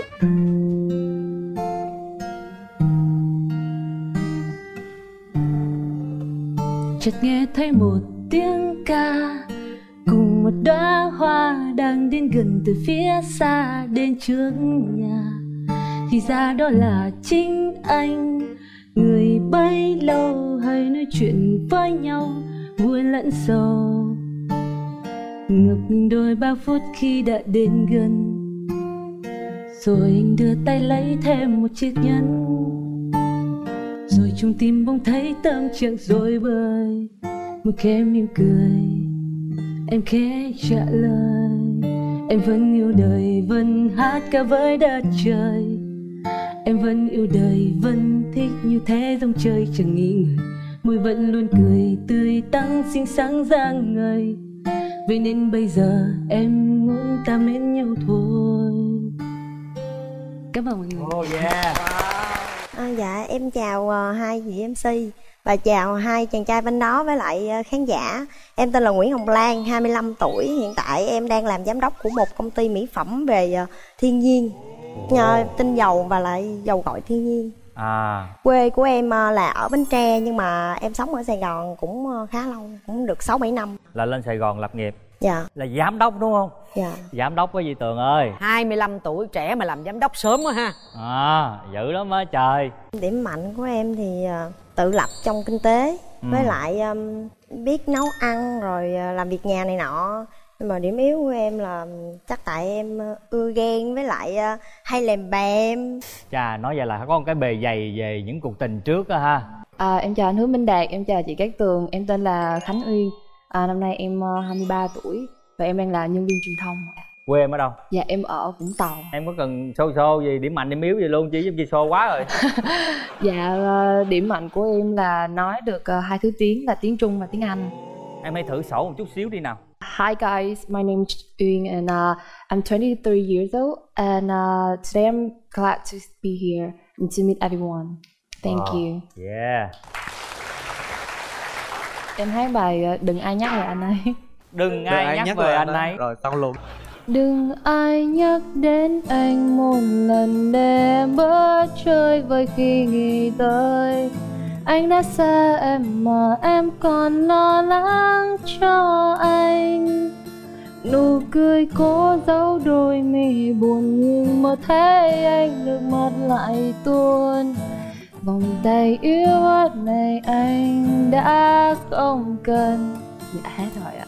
Chợt nghe thấy một tiếng ca cùng một đóa hoa đang đến gần từ phía xa đến trước nhà. Thì ra đó là chính anh, người bấy lâu hay nói chuyện với nhau vui lẫn sầu. Ngập ngừng đôi ba phút khi đã đến gần, rồi anh đưa tay lấy thêm một chiếc nhẫn. Rồi trong tim bỗng thấy tâm trạng rối bời, một khẽ mỉm cười, em khẽ trả lời. Em vẫn yêu đời, vẫn hát ca với đất trời. Em vẫn yêu đời, vẫn thích như thế dòng chơi chẳng nghĩ ngợi. Môi vẫn luôn cười, tươi tắn, xinh xắn rạng ngời. Vậy nên bây giờ em muốn ta mến nhau thôi. Cảm ơn mọi người. Oh yeah. À, dạ em chào uh, hai vị em xê. Và chào hai chàng trai bên đó với lại khán giả. Em tên là Nguyễn Hồng Lan, hai mươi lăm tuổi. Hiện tại em đang làm giám đốc của một công ty mỹ phẩm về thiên nhiên, nhờ tinh dầu và lại dầu gội thiên nhiên. À. Quê của em là ở Bến Tre nhưng mà em sống ở Sài Gòn cũng khá lâu, cũng được sáu bảy năm. Là lên Sài Gòn lập nghiệp. Dạ. Là giám đốc đúng không? Dạ. Giám đốc với Duy Tường ơi. hai mươi lăm tuổi trẻ mà làm giám đốc sớm quá ha. À, dữ lắm á trời. Điểm mạnh của em thì tự lập trong kinh tế, ừ. với lại um, biết nấu ăn rồi làm việc nhà này nọ. Nhưng mà điểm yếu của em là chắc tại em ưa ghen với lại uh, hay lèm bèm. Chà, nói vậy là có một cái bề dày về những cuộc tình trước á ha. À, em chào anh Hứa Minh Đạt, em chào chị Cát Tường, em tên là Khánh Uyên. À, năm nay em uh, hai mươi ba tuổi và em đang là nhân viên truyền thông. Quê em ở đâu? Dạ em ở Vũng Tàu. Em có cần xô xô gì, điểm mạnh điểm yếu gì luôn chứ giúp gì xô quá rồi. Dạ uh, điểm mạnh của em là nói được uh, hai thứ tiếng là tiếng Trung và tiếng Anh. Em hãy thử sổ một chút xíu đi nào. Hi guys, my name is Uyên and uh, I'm twenty-three years old and uh, today I'm glad to be here and to meet everyone. Thank wow. you. Yeah. Em hát bài uh, Đừng ai nhắc về anh ấy. Đừng ai, ai nhắc, nhắc về, về anh ấy. ấy. Rồi xong luôn. Đừng ai nhắc đến anh một lần để em bớt chơi vơi khi nghĩ tới. Anh đã xa em mà em còn lo lắng cho anh. Nụ cười cố giấu đôi mi buồn nhưng mà thấy anh nước mắt lại tuôn. Vòng tay yếu ớt này anh đã không cần. Dạ hết rồi ạ.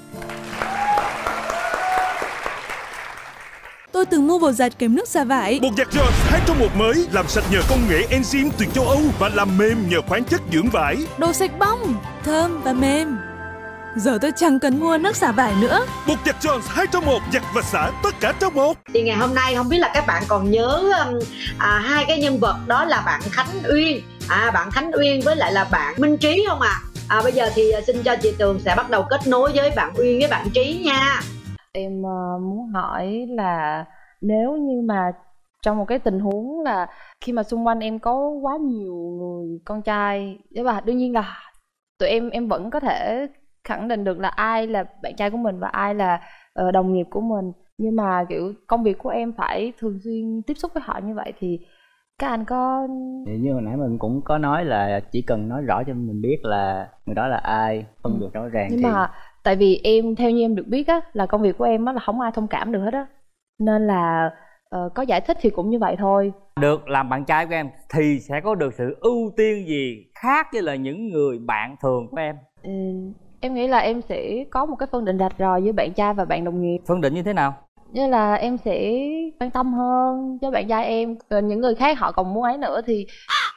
Tôi từng mua bột giặt kèm nước xả vải. Bột giặt Jones hai trong một mới, làm sạch nhờ công nghệ enzyme từ châu Âu và làm mềm nhờ khoáng chất dưỡng vải. Đồ sạch bong, thơm và mềm. Giờ tôi chẳng cần mua nước xả vải nữa. Bột giặt Jones hai trong một, giặt và xả tất cả trong một. Thì ngày hôm nay không biết là các bạn còn nhớ à, hai cái nhân vật đó là bạn Khánh Uyên, à, bạn Khánh Uyên với lại là bạn Minh Trí không ạ? À? À, bây giờ thì xin cho chị Tường sẽ bắt đầu kết nối với bạn Uyên với bạn Trí nha. Em uh, muốn hỏi là nếu như mà trong một cái tình huống là khi mà xung quanh em có quá nhiều người con trai, và đương nhiên là tụi em em vẫn có thể khẳng định được là ai là bạn trai của mình và ai là uh, đồng nghiệp của mình, nhưng mà kiểu công việc của em phải thường xuyên tiếp xúc với họ như vậy thì các anh có... Thì như hồi nãy mình cũng có nói là chỉ cần nói rõ cho mình biết là người đó là ai, phân biệt rõ ràng. Nhưng thì... mà tại vì em theo như em được biết á là công việc của em á là không ai thông cảm được hết á, nên là uh, có giải thích thì cũng như vậy thôi. Được làm bạn trai của em thì sẽ có được sự ưu tiên gì khác với là những người bạn thường của em? Ừ, em nghĩ là em sẽ có một cái phân định rạch ròi với bạn trai và bạn đồng nghiệp. Phân định như thế nào? Như là em sẽ quan tâm hơn với bạn trai em, rồi những người khác họ còn muốn ấy nữa thì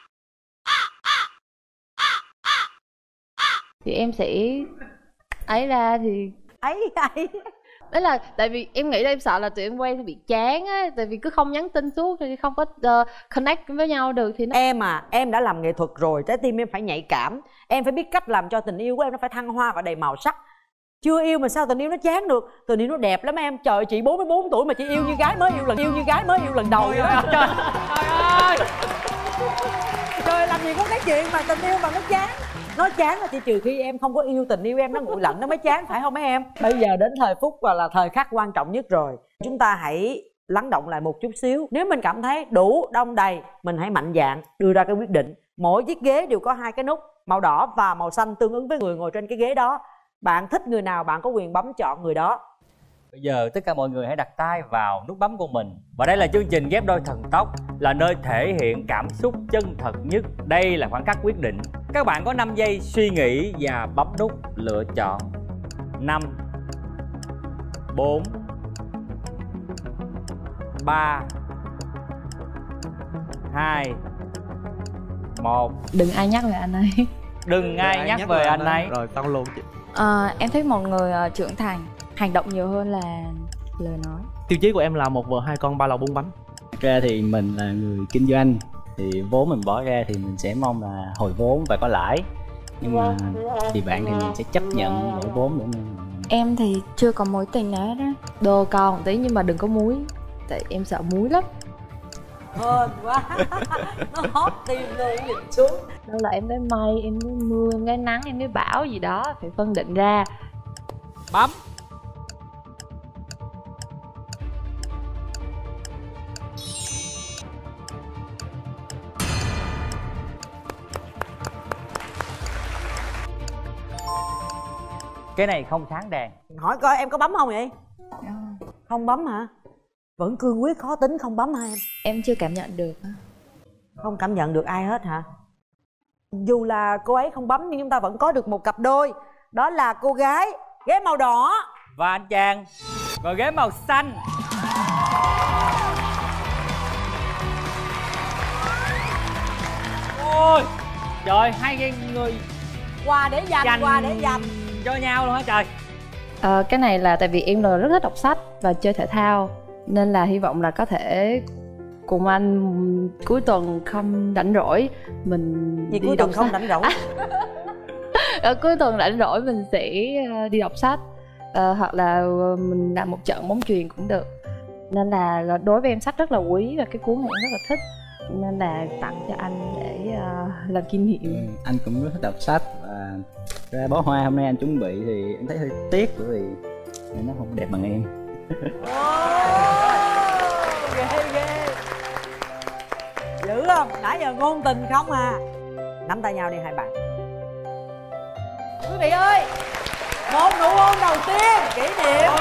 thì em sẽ ấy ra thì ấy ấy đấy là tại vì em nghĩ là em sợ là tụi em quen thì bị chán á, tại vì cứ không nhắn tin suốt thì không có uh, connect với nhau được thì nó... Em à, em đã làm nghệ thuật rồi, trái tim em phải nhạy cảm, em phải biết cách làm cho tình yêu của em nó phải thăng hoa và đầy màu sắc. Chưa yêu mà sao tình yêu nó chán được, tình yêu nó đẹp lắm em. Trời, chị bốn mươi bốn tuổi mà chị yêu như gái mới yêu lần yêu như gái mới yêu lần đầu vậy đó. Trời ơi, trời, làm gì có cái chuyện mà tình yêu mà nó chán. Nó chán là chỉ trừ khi em không có yêu tình yêu em, nó nguội lạnh nó mới chán, phải không mấy em? Bây giờ đến thời phút và là thời khắc quan trọng nhất rồi. Chúng ta hãy lắng động lại một chút xíu. Nếu mình cảm thấy đủ đông đầy, mình hãy mạnh dạn đưa ra cái quyết định. Mỗi chiếc ghế đều có hai cái nút màu đỏ và màu xanh tương ứng với người ngồi trên cái ghế đó. Bạn thích người nào bạn có quyền bấm chọn người đó. Bây giờ tất cả mọi người hãy đặt tay vào nút bấm của mình. Và đây là chương trình Ghép Đôi Thần Tốc, là nơi thể hiện cảm xúc chân thật nhất. Đây là khoảnh khắc quyết định. Các bạn có năm giây suy nghĩ và bấm nút lựa chọn. Năm, bốn, ba, hai, một. Đừng ai nhắc về anh ấy. Đừng ai, ai nhắc, nhắc về anh ấy. Rồi xong luôn chị. À, em thích một người uh, trưởng thành, hành động nhiều hơn là lời nói. Tiêu chí của em là một vợ hai con ba lầu bốn bánh. Thật ra thì mình là người kinh doanh, thì vốn mình bỏ ra thì mình sẽ mong là hồi vốn và có lãi. Nhưng mà thì bạn thì mình sẽ chấp nhận lỗ vốn để mình... Em thì chưa có mối tình nào hết á. Đồ còn tí nhưng mà đừng có muối, tại em sợ muối lắm. hên quá. Nó hót tim luôn, nhìn xuống. Đâu là em thấy mây, em thấy mưa, em thấy nắng, em thấy bão gì đó, phải phân định ra. Bấm. Cái này không sáng đèn. Hỏi coi em có bấm không vậy? Không bấm hả? Vẫn cương quyết khó tính không bấm hả em? Em chưa cảm nhận được. Không cảm nhận được ai hết hả? Dù là cô ấy không bấm nhưng chúng ta vẫn có được một cặp đôi. Đó là cô gái ghế màu đỏ và anh chàng ngồi ghế màu xanh. Ôi trời, hai cái người quà để dành, dành quà để dành cho nhau luôn hả trời. À, cái này là tại vì em là rất thích đọc sách và chơi thể thao, nên là hy vọng là có thể cùng anh cuối tuần không rảnh rỗi mình Gì đi cuối đọc tuần không sách. rảnh rỗi? À, cuối tuần rảnh rỗi mình sẽ đi đọc sách, à, hoặc là mình làm một trận bóng chuyền cũng được. Nên là đối với em sách rất là quý và cái cuốn này em rất là thích, nên là tặng cho anh để uh, làm kỷ niệm. Ừ, anh cũng rất thích đọc sách và ra bó hoa hôm nay anh chuẩn bị thì em thấy hơi tiếc bởi vì nó không đẹp bằng em. Ghê ghê. Dữ không? Nãy giờ ngôn tình không à. Nắm tay nhau đi hai bạn. Quý vị ơi, một nụ hôn đầu tiên kỷ niệm.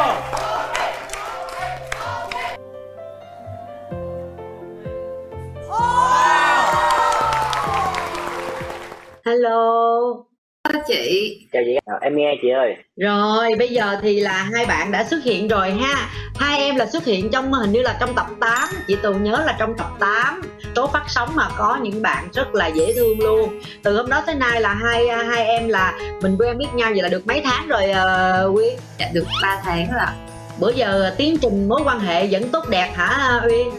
Hello. Chị. Chào chị. Em nghe chị ơi. Rồi bây giờ thì là hai bạn đã xuất hiện rồi ha. Hai em là xuất hiện trong hình như là trong tập tám. Chị Tường nhớ là trong tập tám số phát sóng mà có những bạn rất là dễ thương luôn. Từ hôm đó tới nay là hai hai em là mình quen biết nhau vậy là được mấy tháng rồi uh, Uyên? Dạ được ba tháng rồi ạ. Bữa giờ tiến trình mối quan hệ vẫn tốt đẹp hả Uyên?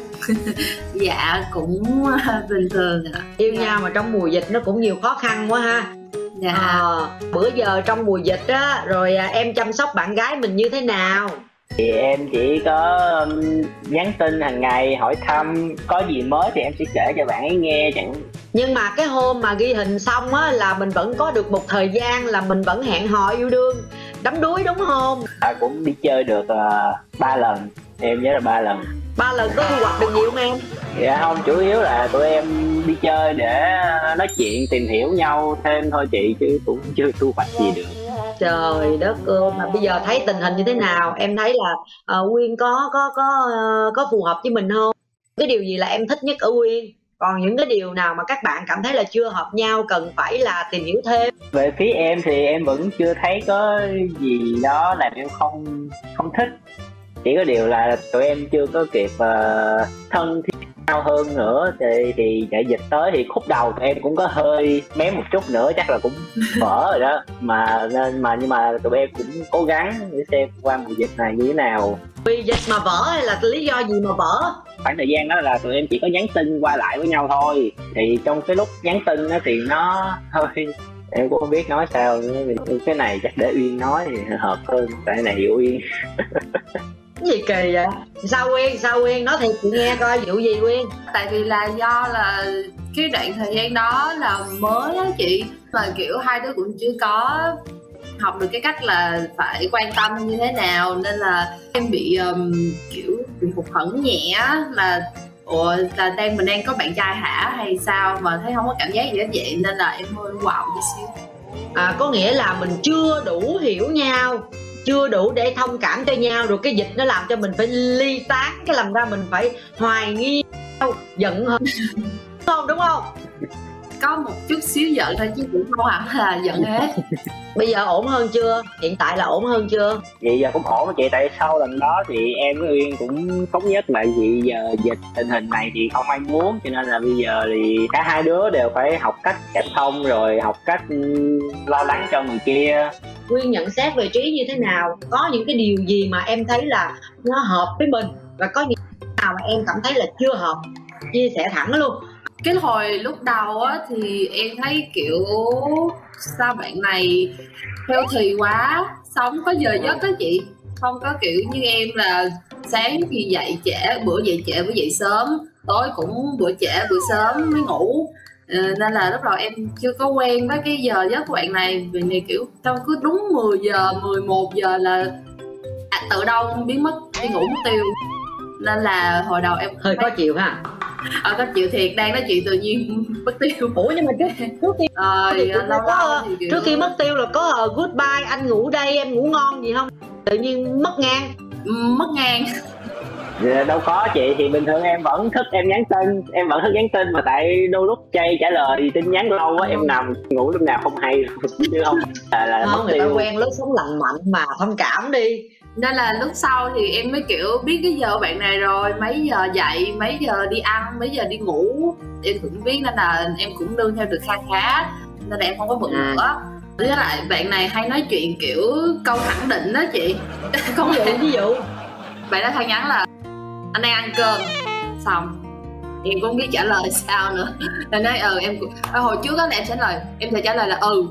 Dạ cũng bình thường ạ. Yêu dạ. nhau mà trong mùa dịch nó cũng nhiều khó khăn quá ha. Dạ. Ờ, bữa giờ trong mùa dịch á, rồi em chăm sóc bạn gái mình như thế nào? Thì em chỉ có um, nhắn tin hàng ngày hỏi thăm, có gì mới thì em sẽ kể cho bạn ấy nghe chẳng. Nhưng mà cái hôm mà ghi hình xong á là mình vẫn có được một thời gian là mình vẫn hẹn hò yêu đương, đắm đuối đúng không? À, cũng đi chơi được ba uh, lần, em nhớ là ba lần. Ba lần có thu hoạch được nhiều không em? Dạ không, chủ yếu là tụi em đi chơi để nói chuyện tìm hiểu nhau thêm thôi chị, chứ cũng chưa thu hoạch gì được. Trời đất ơi, mà bây giờ thấy tình hình như thế nào? Em thấy là uh, Uyên có có có uh, có phù hợp với mình không? Cái điều gì là em thích nhất ở Uyên? Còn những cái điều nào mà các bạn cảm thấy là chưa hợp nhau cần phải là tìm hiểu thêm? Về phía em thì em vẫn chưa thấy có gì đó làm em không không thích. Chỉ có điều là tụi em chưa có kịp uh, thân thiết nhau hơn nữa. Thì, thì đại dịch tới thì khúc đầu tụi em cũng có hơi mém một chút nữa, chắc là cũng vỡ rồi đó. Mà nên mà nhưng mà tụi em cũng cố gắng để xem qua mùa dịch này như thế nào. Vì dịch mà vỡ hay là lý do gì mà vỡ? Khoảng thời gian đó là tụi em chỉ có nhắn tin qua lại với nhau thôi. Thì trong cái lúc nhắn tin đó thì nó hơi, em cũng không biết nói sao nữa. Cái này chắc để Uyên nói thì hợp hơn, tại cái này hiểu Uyên. Cái gì kỳ vậy? Sao Uyên? Sao Uyên? Nói thiệt chị nghe coi, vụ gì Uyên? Tại vì là do là cái đoạn thời gian đó là mới á chị, mà kiểu hai đứa cũng chưa có học được cái cách là phải quan tâm như thế nào, nên là em bị um, kiểu bị hụt hẫng nhẹ á, là ủa là đang mình đang có bạn trai hả hay sao mà thấy không có cảm giác gì hết vậy, nên là em hơi quạo chút xíu. À, có nghĩa là mình chưa đủ hiểu nhau, chưa đủ để thông cảm cho nhau, rồi cái dịch nó làm cho mình phải ly tán, cái làm ra mình phải hoài nghi nhau, giận hơn không, đúng không? Có một chút xíu giận thôi chứ cũng không hẳn là giận hết. Bây giờ ổn hơn chưa? Hiện tại là ổn hơn chưa? Vậy giờ cũng ổn chị, tại sau lần đó thì em với Uyên cũng thống nhất là vì giờ dịch tình hình này thì không ai muốn, cho nên là bây giờ thì cả hai đứa đều phải học cách cảm thông, rồi học cách lo lắng cho người kia. Uyên nhận xét về Trí như thế nào? Có những cái điều gì mà em thấy là nó hợp với mình, và có những nào mà em cảm thấy là chưa hợp? Chia sẻ thẳng luôn. Cái hồi lúc đầu á thì em thấy kiểu sao bạn này theo thì quá, sống có giờ giấc á chị, không có kiểu như em là sáng thì dậy trễ, bữa dậy trễ bữa dậy sớm, tối cũng bữa trễ bữa sớm mới ngủ. Ờ, nên là lúc đầu em chưa có quen với cái giờ giấc của bạn này, vì này kiểu trong cứ đúng mười giờ mười một giờ là à, tự đâu biến mất đi ngủ mất tiêu, nên là hồi đầu em hơi khó chịu ha. Ờ có chịu thiệt, đang nói chuyện tự nhiên mất tiêu. Ủa nhưng mà trước, trước khi ờ, thì lâu lâu có, thì kiểu... trước khi mất tiêu là có uh, goodbye anh ngủ đây em ngủ ngon gì không, tự nhiên mất ngang? Mất ngang. Dạ, đâu có chị, thì bình thường em vẫn thức em nhắn tin, em vẫn thức nhắn tin mà tại đôi lúc chay trả lời tin nhắn lâu quá em nằm ngủ lúc nào không hay chứ không là, là không, mất người ta tiêu. quen lối sống lành mạnh mà thông cảm đi. Nên là lúc sau thì em mới kiểu biết cái giờ của bạn này rồi, mấy giờ dậy, mấy giờ đi ăn, mấy giờ đi ngủ em cũng biết, nên là em cũng nương theo được kha khá, nên là em không có bận à. nữa. Với lại bạn này hay nói chuyện kiểu câu khẳng định đó chị. Không ví dụ ví dụ bạn đó hay nhắn là anh đang ăn cơm, xong em cũng không biết trả lời sao nữa. Nên nói ừ em hồi trước đó là em trả lời em sẽ trả lời là ừ,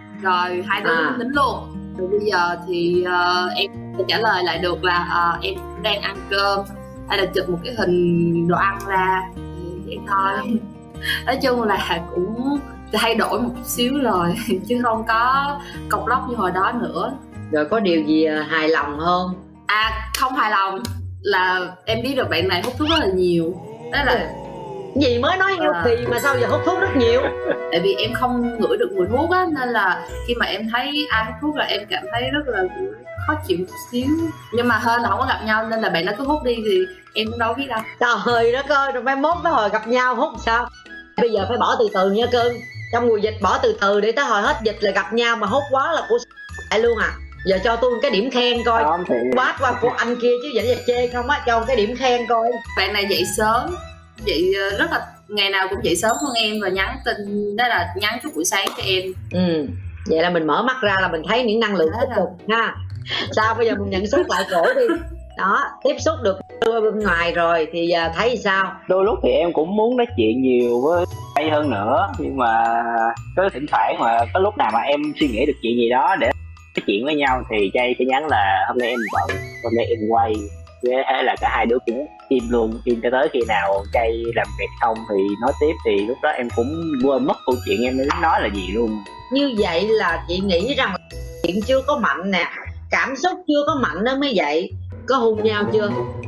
rồi hai đứa à. nín luôn. Rồi bây giờ thì uh, em sẽ trả lời lại được là uh, em đang ăn cơm, hay là chụp một cái hình đồ ăn ra vậy thôi. Nói chung là cũng thay đổi một chút xíu rồi chứ không có cọc lóc như hồi đó nữa. Rồi có điều gì hài lòng không? À không hài lòng là em biết được bạn này hút thuốc rất là nhiều. Đó là gì mới nói healthy à. Mà sao giờ hút thuốc rất nhiều? Tại vì em không ngửi được mùi thuốc á, nên là khi mà em thấy ai hút thuốc là em cảm thấy rất là khó chịu một xíu. Nhưng mà hên là không có gặp nhau nên là bạn nó cứ hút đi thì em cũng đâu biết đâu. Trời đất ơi, rồi mai mốt tới hồi gặp nhau hút sao? Bây giờ phải bỏ từ từ nha cưng. Trong mùa dịch bỏ từ từ để tới hồi hết dịch là gặp nhau, mà hút quá là của lại luôn à. Giờ cho tôi cái điểm khen coi. Quát qua của anh kia chứ vẫn là chê không á, cho cái điểm khen coi. Bạn này dậy sớm, dậy rất là ngày nào cũng dậy sớm hơn em và nhắn tin, đó là nhắn chút buổi sáng cho em. Ừ, vậy là mình mở mắt ra là mình thấy những năng lượng tích cực ha. Sao bây giờ mình nhận xét lại cổ đi. Đó, tiếp xúc được bên ngoài rồi thì thấy sao? Đôi lúc thì em cũng muốn nói chuyện nhiều với hay hơn nữa, nhưng mà có thỉnh thoảng mà có lúc nào mà em suy nghĩ được chuyện gì đó để nói chuyện với nhau thì Chay sẽ nhắn là hôm nay em bận, hôm nay em quay, thế là cả hai đứa cũng im luôn, im cho tới khi nào Chay làm việc xong thì nói tiếp, thì lúc đó em cũng quên mất câu chuyện em muốn nói là gì luôn. Như vậy là chị nghĩ rằng chuyện chưa có mạnh nè, cảm xúc chưa có mạnh đó mới vậy. Có hôn nhau chưa?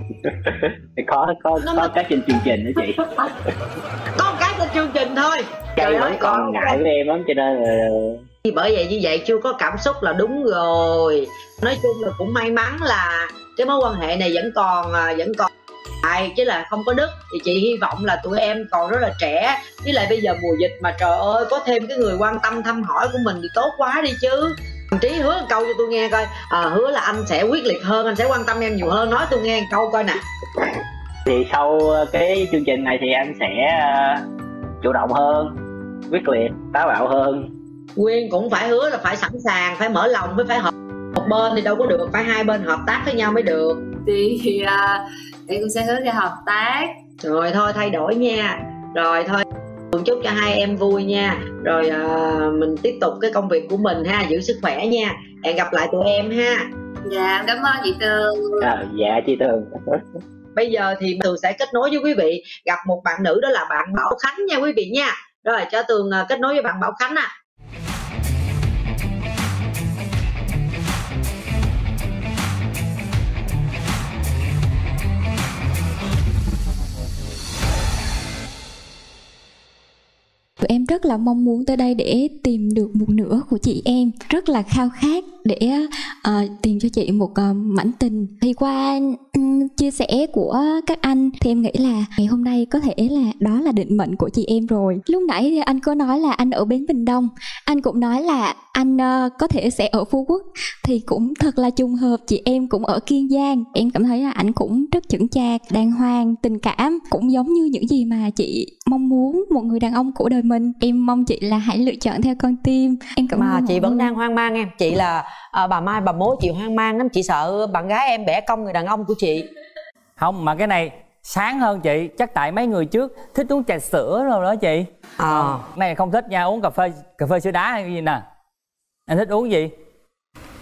có có có mới... cái trên chương trình đó chị. Có cái trên chương trình thôi. Chay vẫn còn ngại với em lắm cho nên là bởi vậy như vậy chưa có cảm xúc là đúng rồi. Nói chung là cũng may mắn là cái mối quan hệ này vẫn còn vẫn còn lại chứ là không có đứt. Thì chị hy vọng là tụi em còn rất là trẻ, với lại bây giờ mùa dịch mà trời ơi có thêm cái người quan tâm thăm hỏi của mình thì tốt quá đi chứ. Trí hứa một câu cho tôi nghe coi. À, hứa là anh sẽ quyết liệt hơn, anh sẽ quan tâm em nhiều hơn, nói tôi nghe một câu coi nè. Thì sau cái chương trình này thì anh sẽ chủ động hơn, quyết liệt, táo bạo hơn. Quyên cũng phải hứa là phải sẵn sàng, phải mở lòng, mới phải hợp một bên thì đâu có được, phải hai bên hợp tác với nhau mới được. Thì uh, em cũng sẽ hứa cho hợp tác. Rồi thôi thay đổi nha. Rồi thôi chúc cho hai em vui nha. Rồi uh, mình tiếp tục cái công việc của mình ha, giữ sức khỏe nha. Hẹn gặp lại tụi em ha. Dạ cảm ơn chị Tường. À, dạ chị Tường. Bây giờ thì Tường sẽ kết nối với quý vị gặp một bạn nữ, đó là bạn Bảo Khánh nha quý vị nha. Rồi cho Tường uh, kết nối với bạn Bảo Khánh à. Tụi em rất là mong muốn tới đây để tìm được một nửa của chị em, rất là khao khát để uh, tìm cho chị một uh, mảnh tình. Thì qua um, chia sẻ của các anh thì em nghĩ là ngày hôm nay có thể là đó là định mệnh của chị em rồi. Lúc nãy thì anh có nói là anh ở Bến Bình Đông, anh cũng nói là anh uh, có thể sẽ ở Phú Quốc, thì cũng thật là trùng hợp chị em cũng ở Kiên Giang. Em cảm thấy là anh cũng rất chững chạc, đàng hoàng, tình cảm, cũng giống như những gì mà chị mong muốn một người đàn ông của đời mình. Em mong chị là hãy lựa chọn theo con tim. Em cảm mà ơn chị mọi vẫn người. đang hoang mang em. Chị là à, bà Mai bà mố chị hoang mang lắm, chị sợ bạn gái em bẻ cong người đàn ông của chị. Không, mà cái này sáng hơn chị, chắc tại mấy người trước thích uống trà sữa rồi đó chị. Ờ à. Này không thích nha, uống cà phê cà phê sữa đá hay cái gì nè. Anh thích uống gì?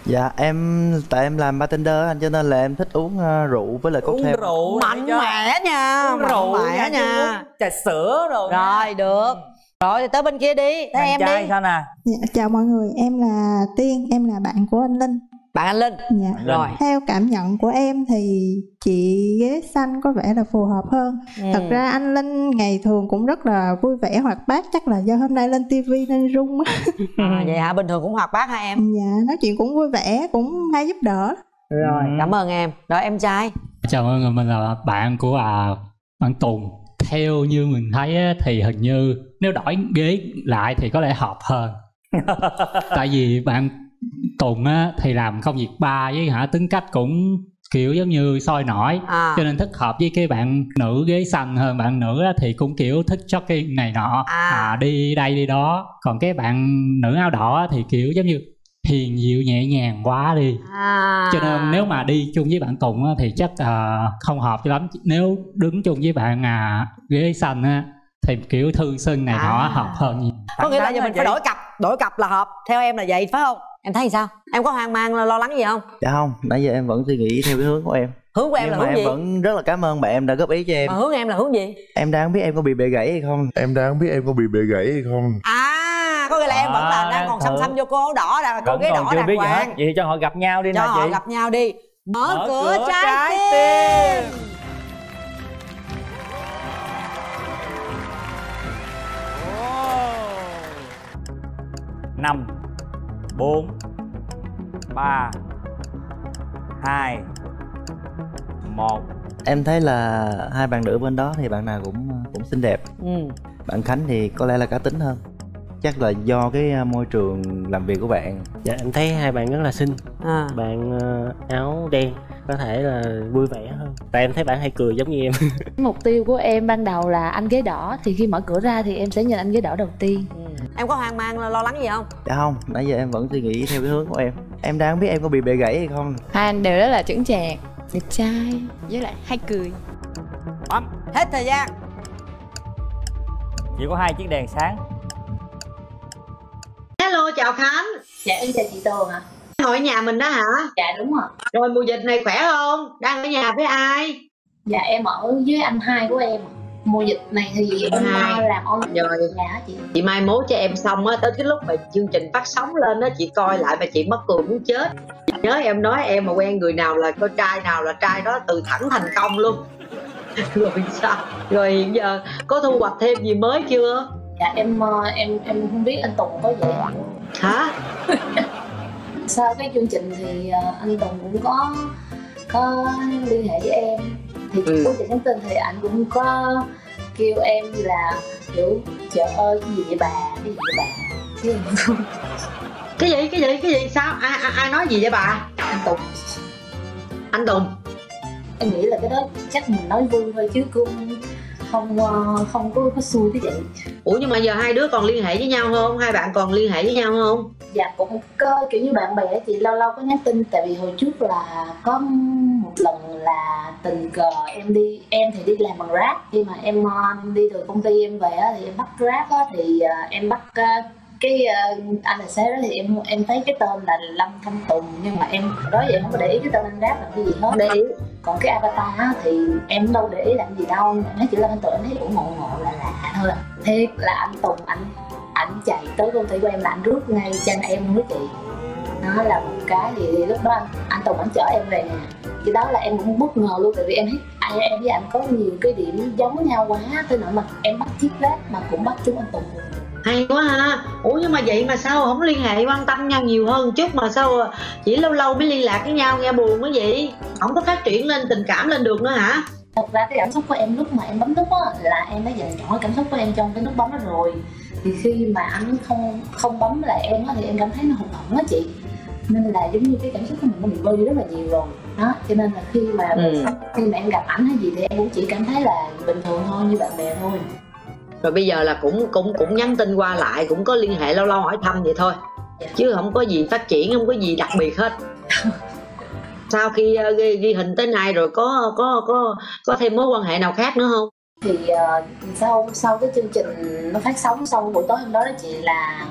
Dạ em tại em làm bartender anh, cho nên là em thích uống uh, rượu với lại cocktail. Uống rượu mạnh mẽ nha, uống mạnh rượu mẽ nha. trà sữa rồi. Rồi được. Rồi thì tới bên kia đi, tới em đi. Sao nè? Dạ, chào mọi người, em là Tiên, em là bạn của anh Linh. Bạn anh Linh. Dạ. Rồi. Theo cảm nhận của em thì chị ghế xanh có vẻ là phù hợp hơn. Ừ. Thật ra anh Linh ngày thường cũng rất là vui vẻ hoạt bát, chắc là do hôm nay lên tivi nên rung á. À, vậy hả? Bình thường cũng hoạt bát hả em? Dạ, nói chuyện cũng vui vẻ, cũng hay giúp đỡ. Rồi, cảm ơn em. Rồi em trai. Chào mọi người, mình là bạn của à, bạn Tùng. Theo như mình thấy á, thì hình như nếu đổi ghế lại thì có lẽ hợp hơn. Tại vì bạn Tùng á, thì làm công việc bar với hả tính cách cũng kiểu giống như sôi nổi, à. cho nên thích hợp với cái bạn nữ ghế xanh hơn. Bạn nữ á, thì cũng kiểu thích jogging này nọ, à. À, đi đây đi đó. Còn cái bạn nữ áo đỏ á, thì kiểu giống như hiền dịu nhẹ nhàng quá đi, à. cho nên nếu mà đi chung với bạn Tùng á, thì chắc uh, không hợp cho lắm. Nếu đứng chung với bạn à, ghế xanh á, thì kiểu thương xưng này à. nọ hợp hơn nhiều. Có nghĩa là giờ mình phải đổi cặp, đổi cặp là hợp. Theo em là vậy phải không? Em thấy sao? Em có hoang mang lo lắng gì không? Dạ không, nãy giờ em vẫn suy nghĩ theo cái hướng của em. Hướng của em nhưng là mà hướng em gì? vẫn rất là cảm ơn bạn em đã góp ý cho em. Mà hướng em là hướng gì? Em đang biết em có bị bệ gãy hay không. Em đang biết em có bị bệ gãy hay không. À, có nghĩa là à, em vẫn là đang còn xăm xăm vô cô áo đỏ, là cô ghế đỏ chưa đàng biết gì hết. hoàng. Vậy thì cho họ gặp nhau đi cho nè chị. họ gặp nhau đi. Mở, Mở cửa, cửa trái, trái tim, tim. Năm, bốn, ba, hai, một. Em thấy là hai bạn nữ bên đó thì bạn nào cũng cũng xinh đẹp. Ừ. Bạn Khánh thì có lẽ là cá tính hơn. Chắc là do cái môi trường làm việc của bạn. Dạ em thấy hai bạn rất là xinh. à. Bạn uh, áo đen có thể là vui vẻ hơn. Tại em thấy bạn hay cười giống như em. Mục tiêu của em ban đầu là anh ghế đỏ, thì khi mở cửa ra thì em sẽ nhìn anh ghế đỏ đầu tiên. ừ. Em có hoang mang lo lắng gì không? Dạ không, nãy giờ em vẫn suy nghĩ theo cái hướng của em. Em đang biết em có bị bệ gãy hay không. Hai anh đều rất là chững chạc, đẹp trai, với lại hay cười. Bấm. Hết thời gian. Chỉ có hai chiếc đèn sáng. Hello, chào Khánh. Dạ em chào chị Tường ạ. À. Ngồi ở nhà mình đó hả? Dạ đúng rồi. Rồi mùa dịch này khỏe không? Đang ở nhà với ai? Dạ em ở với anh hai của em. Mùa dịch này thì em hai làm online rồi nhà chị. Chị mai mốt cho em xong á, tới cái lúc mà chương trình phát sóng lên á, chị coi lại mà chị mắc cười muốn chết. Chị nhớ em nói em mà quen người nào là con trai nào là trai đó từ thẳng thành công luôn. Rồi sao? Rồi hiện giờ có thu hoạch thêm gì mới chưa? Dạ em em em không biết anh Tùng có vậy hả? Sau cái chương trình thì anh Tùng cũng có có liên hệ với em, thì ừ. chương trình nhắn tin thì anh cũng có kêu em là kiểu trời ơi cái gì vậy bà, cái gì vậy bà, cái gì cái gì cái gì cái gì sao ai ai, ai nói gì vậy bà? Anh Tùng. Anh Tùng. Em nghĩ là cái đó chắc mình nói vui thôi chứ cũng không không có có xui cái vậy. Ủa nhưng mà giờ hai đứa còn liên hệ với nhau không? Hai bạn còn liên hệ với nhau không? Dạ cũng có kiểu như bạn bè chị, lâu lâu có nhắn tin. Tại vì hồi trước là có một lần là tình cờ em đi em thì đi làm bằng Grab, khi mà em đi từ công ty em về thì em bắt Grab á, thì em bắt cái anh tài xế đó thì em em thấy cái tên là Lâm Thanh Tùng, nhưng mà em đó giờ không có để ý cái tên anh Grab là cái gì hết. Để ý. Còn cái avatar á, thì em đâu để ý làm gì đâu, nhưng mà nói chỉ là anh Tùng, em thấy cũng ngộ ngộ lạ lạ thôi. Thiệt là anh Tùng anh ảnh chạy tới công ty của em là anh rước ngay chân em luôn đó chị. Nó là một cái gì thì lúc đó anh, anh Tùng anh chở em về nhà, thì đó là em cũng bất ngờ luôn. Tại vì em thấy ai em với anh có nhiều cái điểm giống nhau quá, thế nỗi mà em bắt chiếc Grab mà cũng bắt trúng anh Tùng. Hay quá ha. Ủa nhưng mà vậy mà sao không liên hệ quan tâm nhau nhiều hơn chút, mà sao chỉ lâu lâu mới liên lạc với nhau, nghe buồn quá vậy? Không có phát triển lên tình cảm lên được nữa hả? Thật ra cái cảm xúc của em lúc mà em bấm nút á là em đã dành chọn cái cảm xúc của em trong cái nút bấm đó rồi. Thì khi mà anh không không bấm lại em á thì em cảm thấy nó hụt hẫng á chị. Nên là giống như cái cảm xúc của mình nó bị vơi đi rất là nhiều rồi đó. Cho nên là khi mà ừ. khi mà em gặp ảnh hay gì thì em cũng chỉ cảm thấy là bình thường thôi, như bạn bè thôi. Rồi bây giờ là cũng cũng cũng nhắn tin qua lại, cũng có liên hệ lâu lâu hỏi thăm vậy thôi, dạ. Chứ không có gì phát triển, không có gì đặc biệt hết. Sau khi uh, ghi, ghi hình tới nay rồi có có có có thêm mối quan hệ nào khác nữa không? Thì uh, sau sau cái chương trình nó phát sóng, sau buổi tối hôm đó đó chị, là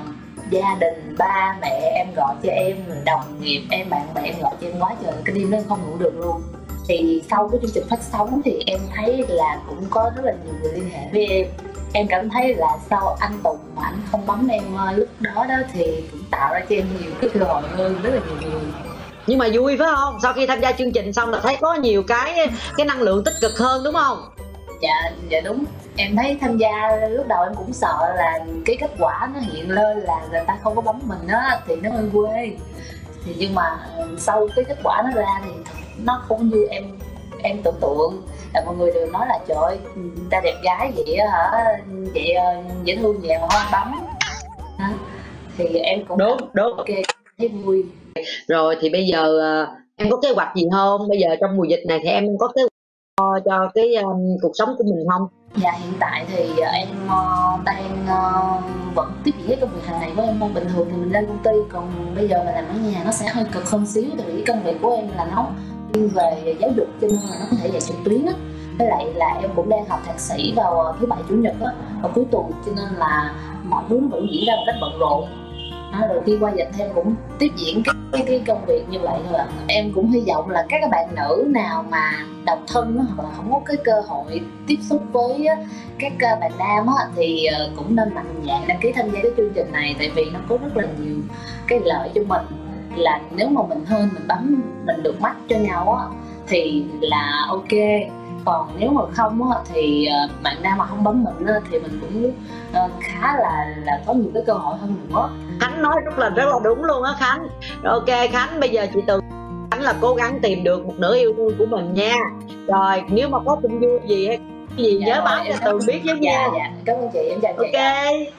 gia đình, ba mẹ em gọi cho em, đồng nghiệp em, bạn bè em gọi cho em quá trời, cái đêm đó em không ngủ được luôn. Thì sau cái chương trình phát sóng thì em thấy là cũng có rất là nhiều người liên hệ với em. Em cảm thấy là sau anh Tùng mà anh không bấm em lúc đó đó thì cũng tạo ra cho em nhiều cái cơ hội hơn rất là nhiều người. Nhưng mà vui phải không? Sau khi tham gia chương trình xong là thấy có nhiều cái cái năng lượng tích cực hơn đúng không? Dạ, dạ đúng. Em thấy tham gia lúc đầu em cũng sợ là cái kết quả nó hiện lên là người ta không có bấm mình á thì nó hơi quê. Thì nhưng mà sau cái kết quả nó ra thì nó không như em em tưởng tượng. Là mọi người đều nói là trời ơi, người ta đẹp gái vậy hả, vậy dễ thương vậy mà hoa bấm. Thì em cũng đúng đúng ok, thấy vui. Rồi thì bây giờ em có kế hoạch gì không? Bây giờ trong mùa dịch này thì em có kế hoạch cho cái um, cuộc sống của mình không? Dạ hiện tại thì em uh, đang uh, vẫn tiếp diễn cái công việc hàng ngày của em không. Bình thường thì mình lên công ty, còn bây giờ mà làm ở nhà nó sẽ hơi cực hơn xíu. Tại vì cái công việc của em là nó chuyên về giáo dục cho nên là nó có thể dạy trực tuyến á. Với lại là em cũng đang học thạc sĩ vào thứ bảy chủ nhật á, vào cuối tuần, cho nên là mọi thứ nó vẫn diễn ra một cách bận rộn. À, rồi khi qua dịch em cũng tiếp diễn cái, cái, cái công việc như vậy thôi ạ. Em cũng hy vọng là các bạn nữ nào mà độc thân đó, hoặc là không có cái cơ hội tiếp xúc với các bạn nam á, thì cũng nên mạnh dạn đăng ký tham gia cái chương trình này. Tại vì nó có rất là nhiều cái lợi cho mình. Là nếu mà mình hơn mình bấm mình được mắt cho nhau á thì là ok. Còn nếu mà không á, thì bạn nam mà không bấm mình á, thì mình cũng uh, khá là là có nhiều cái cơ hội hơn nữa. Khánh nói rất là rất là đúng luôn á Khánh. Rồi, ok Khánh, bây giờ chị Tường Khánh là cố gắng tìm được một nửa yêu thương của mình nha. Rồi nếu mà có tin vui gì hay gì dạ, nhớ báo cho Tường biết với dạ, nha. Dạ, cảm ơn chị, em chào chị. Ok.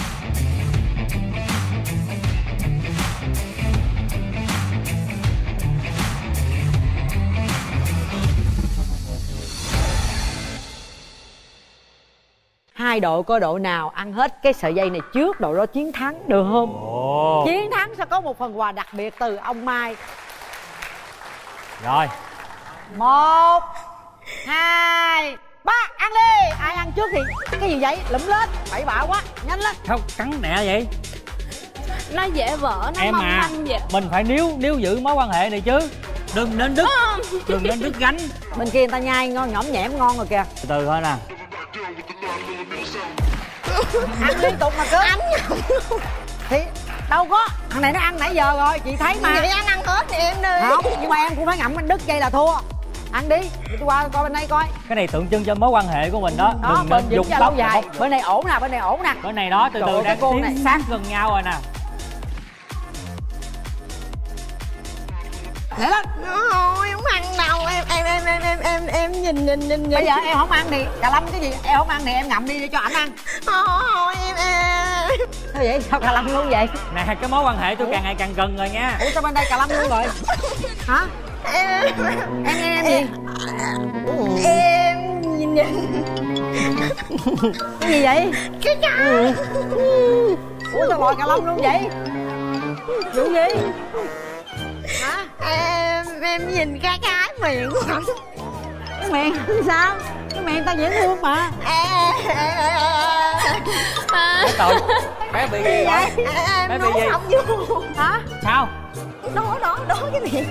Hai đội coi đội nào ăn hết cái sợi dây này trước, đội đó chiến thắng, được không? Ồ. Chiến thắng sẽ có một phần quà đặc biệt từ ông Mai. Rồi. Một, hai, ba, ăn đi. Ai ăn trước thì cái gì vậy? Lụm lên, bậy bạ quá, nhanh lên. Không, cắn nè vậy. Nó dễ vỡ, nó em mong à, manh vậy. Mình phải níu níu giữ mối quan hệ này chứ. Đừng nên đứt, đừng nên đứt gánh. Bên kia người ta nhai ngon, nhõm nhẽm ngon rồi kìa. Từ từ thôi nè. Ăn liên tục mà cứ ăn thì đâu có, thằng này nó ăn nãy giờ rồi chị thấy mà. Vậy ăn ăn hết thì em đi. Không, nhưng mà em cũng phải ngậm anh đứt dây là thua. Ăn đi, tôi qua coi bên đây coi. Cái này tượng trưng cho mối quan hệ của mình đó. Đó, đừng bên nên dùng lâu dài. Bên này ổn nè, bên này ổn nè. Bên này đó, từ Trời từ ơi, đang con tiến này sát gần nhau rồi nè. Để lên. Thôi không ăn đâu, em em em em em em em nhìn nhìn nhìn nhìn. Bây giờ em không ăn thì cà lâm cái gì em không ăn thì em ngậm đi để cho ảnh ăn. Thôi em em. Sao vậy? Sao cà lâm luôn vậy? Nè, cái mối quan hệ tôi càng ngày càng gần rồi nha. Ủa sao bên đây cà lâm luôn rồi? Hả? Em em em gì? Em nhìn nhìn. Cái gì vậy? Cái cá. Ủa sao lòi cà lâm luôn vậy? Vụ gì? Hả? Em em nhìn cái cái miệng của ảnh. Cái miệng sao? Cái miệng ta dễ thương mà. Cái tội bé bị gì vậy? Bé bị gì? Không vô. Hả? Sao? Đó đó đó cái miệng.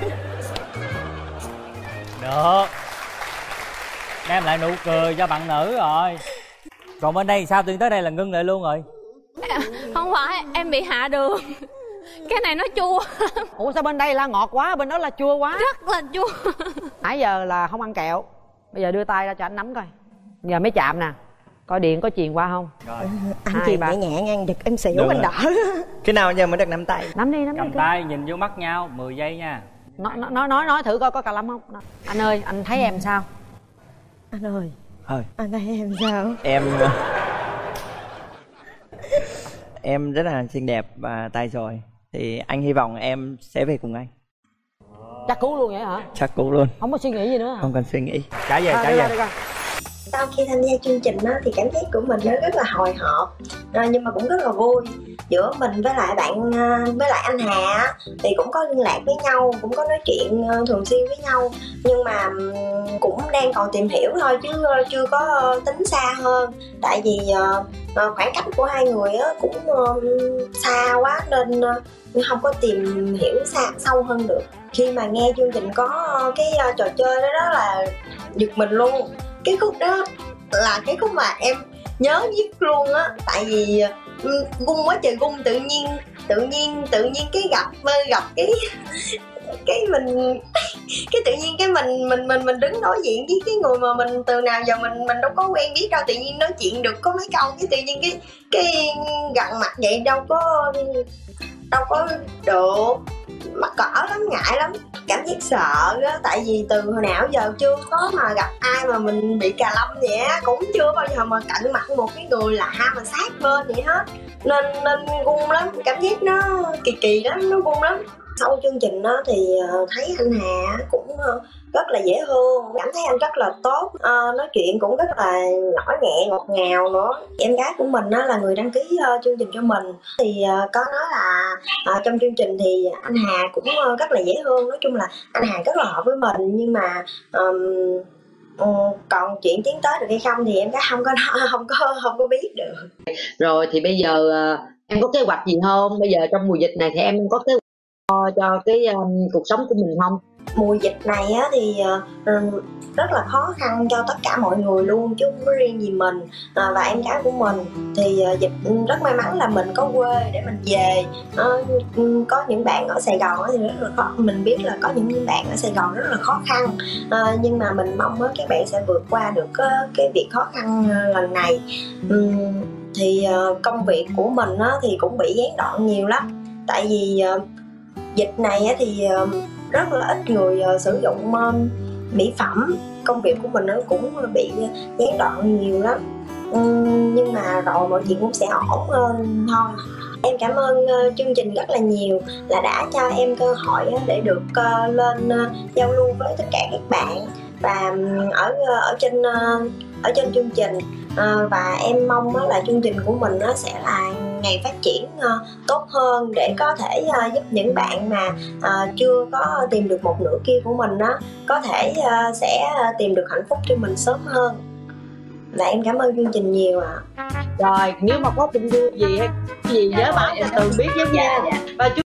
Được. Đem lại nụ cười cho bạn nữ rồi. Còn bên đây sao? Tuyên tới đây là ngưng lại luôn rồi. Không phải, em bị hạ đường. Cái này nó chua. Ủa sao bên đây là ngọt quá, bên đó là chua quá? Rất là chua. Nãy giờ là không ăn kẹo. Bây giờ đưa tay ra cho anh nắm coi. Giờ mới chạm nè. Coi điện có truyền qua không? Rồi. Anh chìm nhẹ nhẹ ngang giật em xỉu anh đỡ. Khi nào giờ mới được nắm tay? Nắm đi, nắm Cầm đi. Cầm tay nhìn vô mắt nhau mười giây nha. Nói nói nói nói thử coi có cà lâm không. Anh ơi, anh thấy em sao? Anh ơi. Thôi. Anh thấy em sao? Em em rất là xinh đẹp và tài giỏi. Thì anh hy vọng em sẽ về cùng anh. Chắc cú luôn vậy hả? Chắc cú luôn. Không có suy nghĩ gì nữa hả? Không cần suy nghĩ. Trả về, à, trả về. Sau khi tham gia chương trình đó, thì cảm giác của mình nó rất là hồi hộp, à, nhưng mà cũng rất là vui. Giữa mình với lại bạn với lại anh Hà thì cũng có liên lạc với nhau, cũng có nói chuyện thường xuyên với nhau. Nhưng mà cuộc cũng đang còn tìm hiểu thôi chứ chưa có tính xa hơn. Tại vì uh, khoảng cách của hai người uh, cũng uh, xa quá nên uh, không có tìm hiểu xa sâu hơn được. Khi mà nghe chương trình có uh, cái uh, trò chơi đó, đó là giật mình luôn. Cái khúc đó là cái khúc mà em nhớ nhất luôn á. Tại vì uh, gung quá trời gung, tự nhiên tự nhiên tự nhiên cái gặp gặp cái cái mình cái tự nhiên cái mình mình mình mình đứng đối diện với cái người mà mình từ nào giờ mình mình đâu có quen biết đâu, tự nhiên nói chuyện được có mấy câu cái tự nhiên cái cái gần mặt vậy, đâu có đâu có được, mắc cỡ lắm, ngại lắm, cảm giác sợ á. Tại vì từ hồi nào giờ chưa có mà gặp ai mà mình bị cà lâm vậy á, cũng chưa bao giờ mà cận mặt một cái người lạ mà sát bên vậy hết, nên nên gung lắm, cảm giác nó kỳ kỳ lắm, nó gung lắm. Sau chương trình đó thì thấy anh Hà cũng rất là dễ thương, cảm thấy anh rất là tốt, à, nói chuyện cũng rất là nhỏ nhẹ ngọt ngào nữa. Em gái của mình đó là người đăng ký uh, chương trình cho mình, thì uh, có nói là uh, trong chương trình thì anh Hà cũng uh, rất là dễ thương. Nói chung là anh Hà rất là hợp với mình, nhưng mà um, um, còn chuyện tiến tới được hay không thì em gái không có không có không có biết được. Rồi thì bây giờ uh, em có kế hoạch gì không? Bây giờ trong mùa dịch này thì em có kế hoạch cho cái um, cuộc sống của mình không? Mùa dịch này á, thì uh, rất là khó khăn cho tất cả mọi người luôn, chứ không có riêng gì mình uh, và em gái của mình. Thì uh, dịch rất may mắn là mình có quê để mình về. Uh, có những bạn ở Sài Gòn thì rất là khó, mình biết là có những bạn ở Sài Gòn rất là khó khăn, uh, nhưng mà mình mong uh, các bạn sẽ vượt qua được uh, cái việc khó khăn uh, lần này. Um, thì uh, công việc của mình uh, thì cũng bị gián đoạn nhiều lắm. Tại vì uh, dịch này thì rất là ít người sử dụng mỹ phẩm, công việc của mình nó cũng bị gián đoạn nhiều lắm, nhưng mà rồi mọi chuyện cũng sẽ ổn hơn thôi. Em cảm ơn chương trình rất là nhiều là đã cho em cơ hội để được lên giao lưu với tất cả các bạn và ở ở trên ở trên chương trình, và em mong là chương trình của mình nó sẽ là ngày phát triển tốt hơn để có thể giúp những bạn mà chưa có tìm được một nửa kia của mình đó có thể sẽ tìm được hạnh phúc cho mình sớm hơn. Và em cảm ơn chương trình nhiều ạ. Rồi nếu mà có tin vui gì hay gì nhớ báo cho Tường biết với nha. Và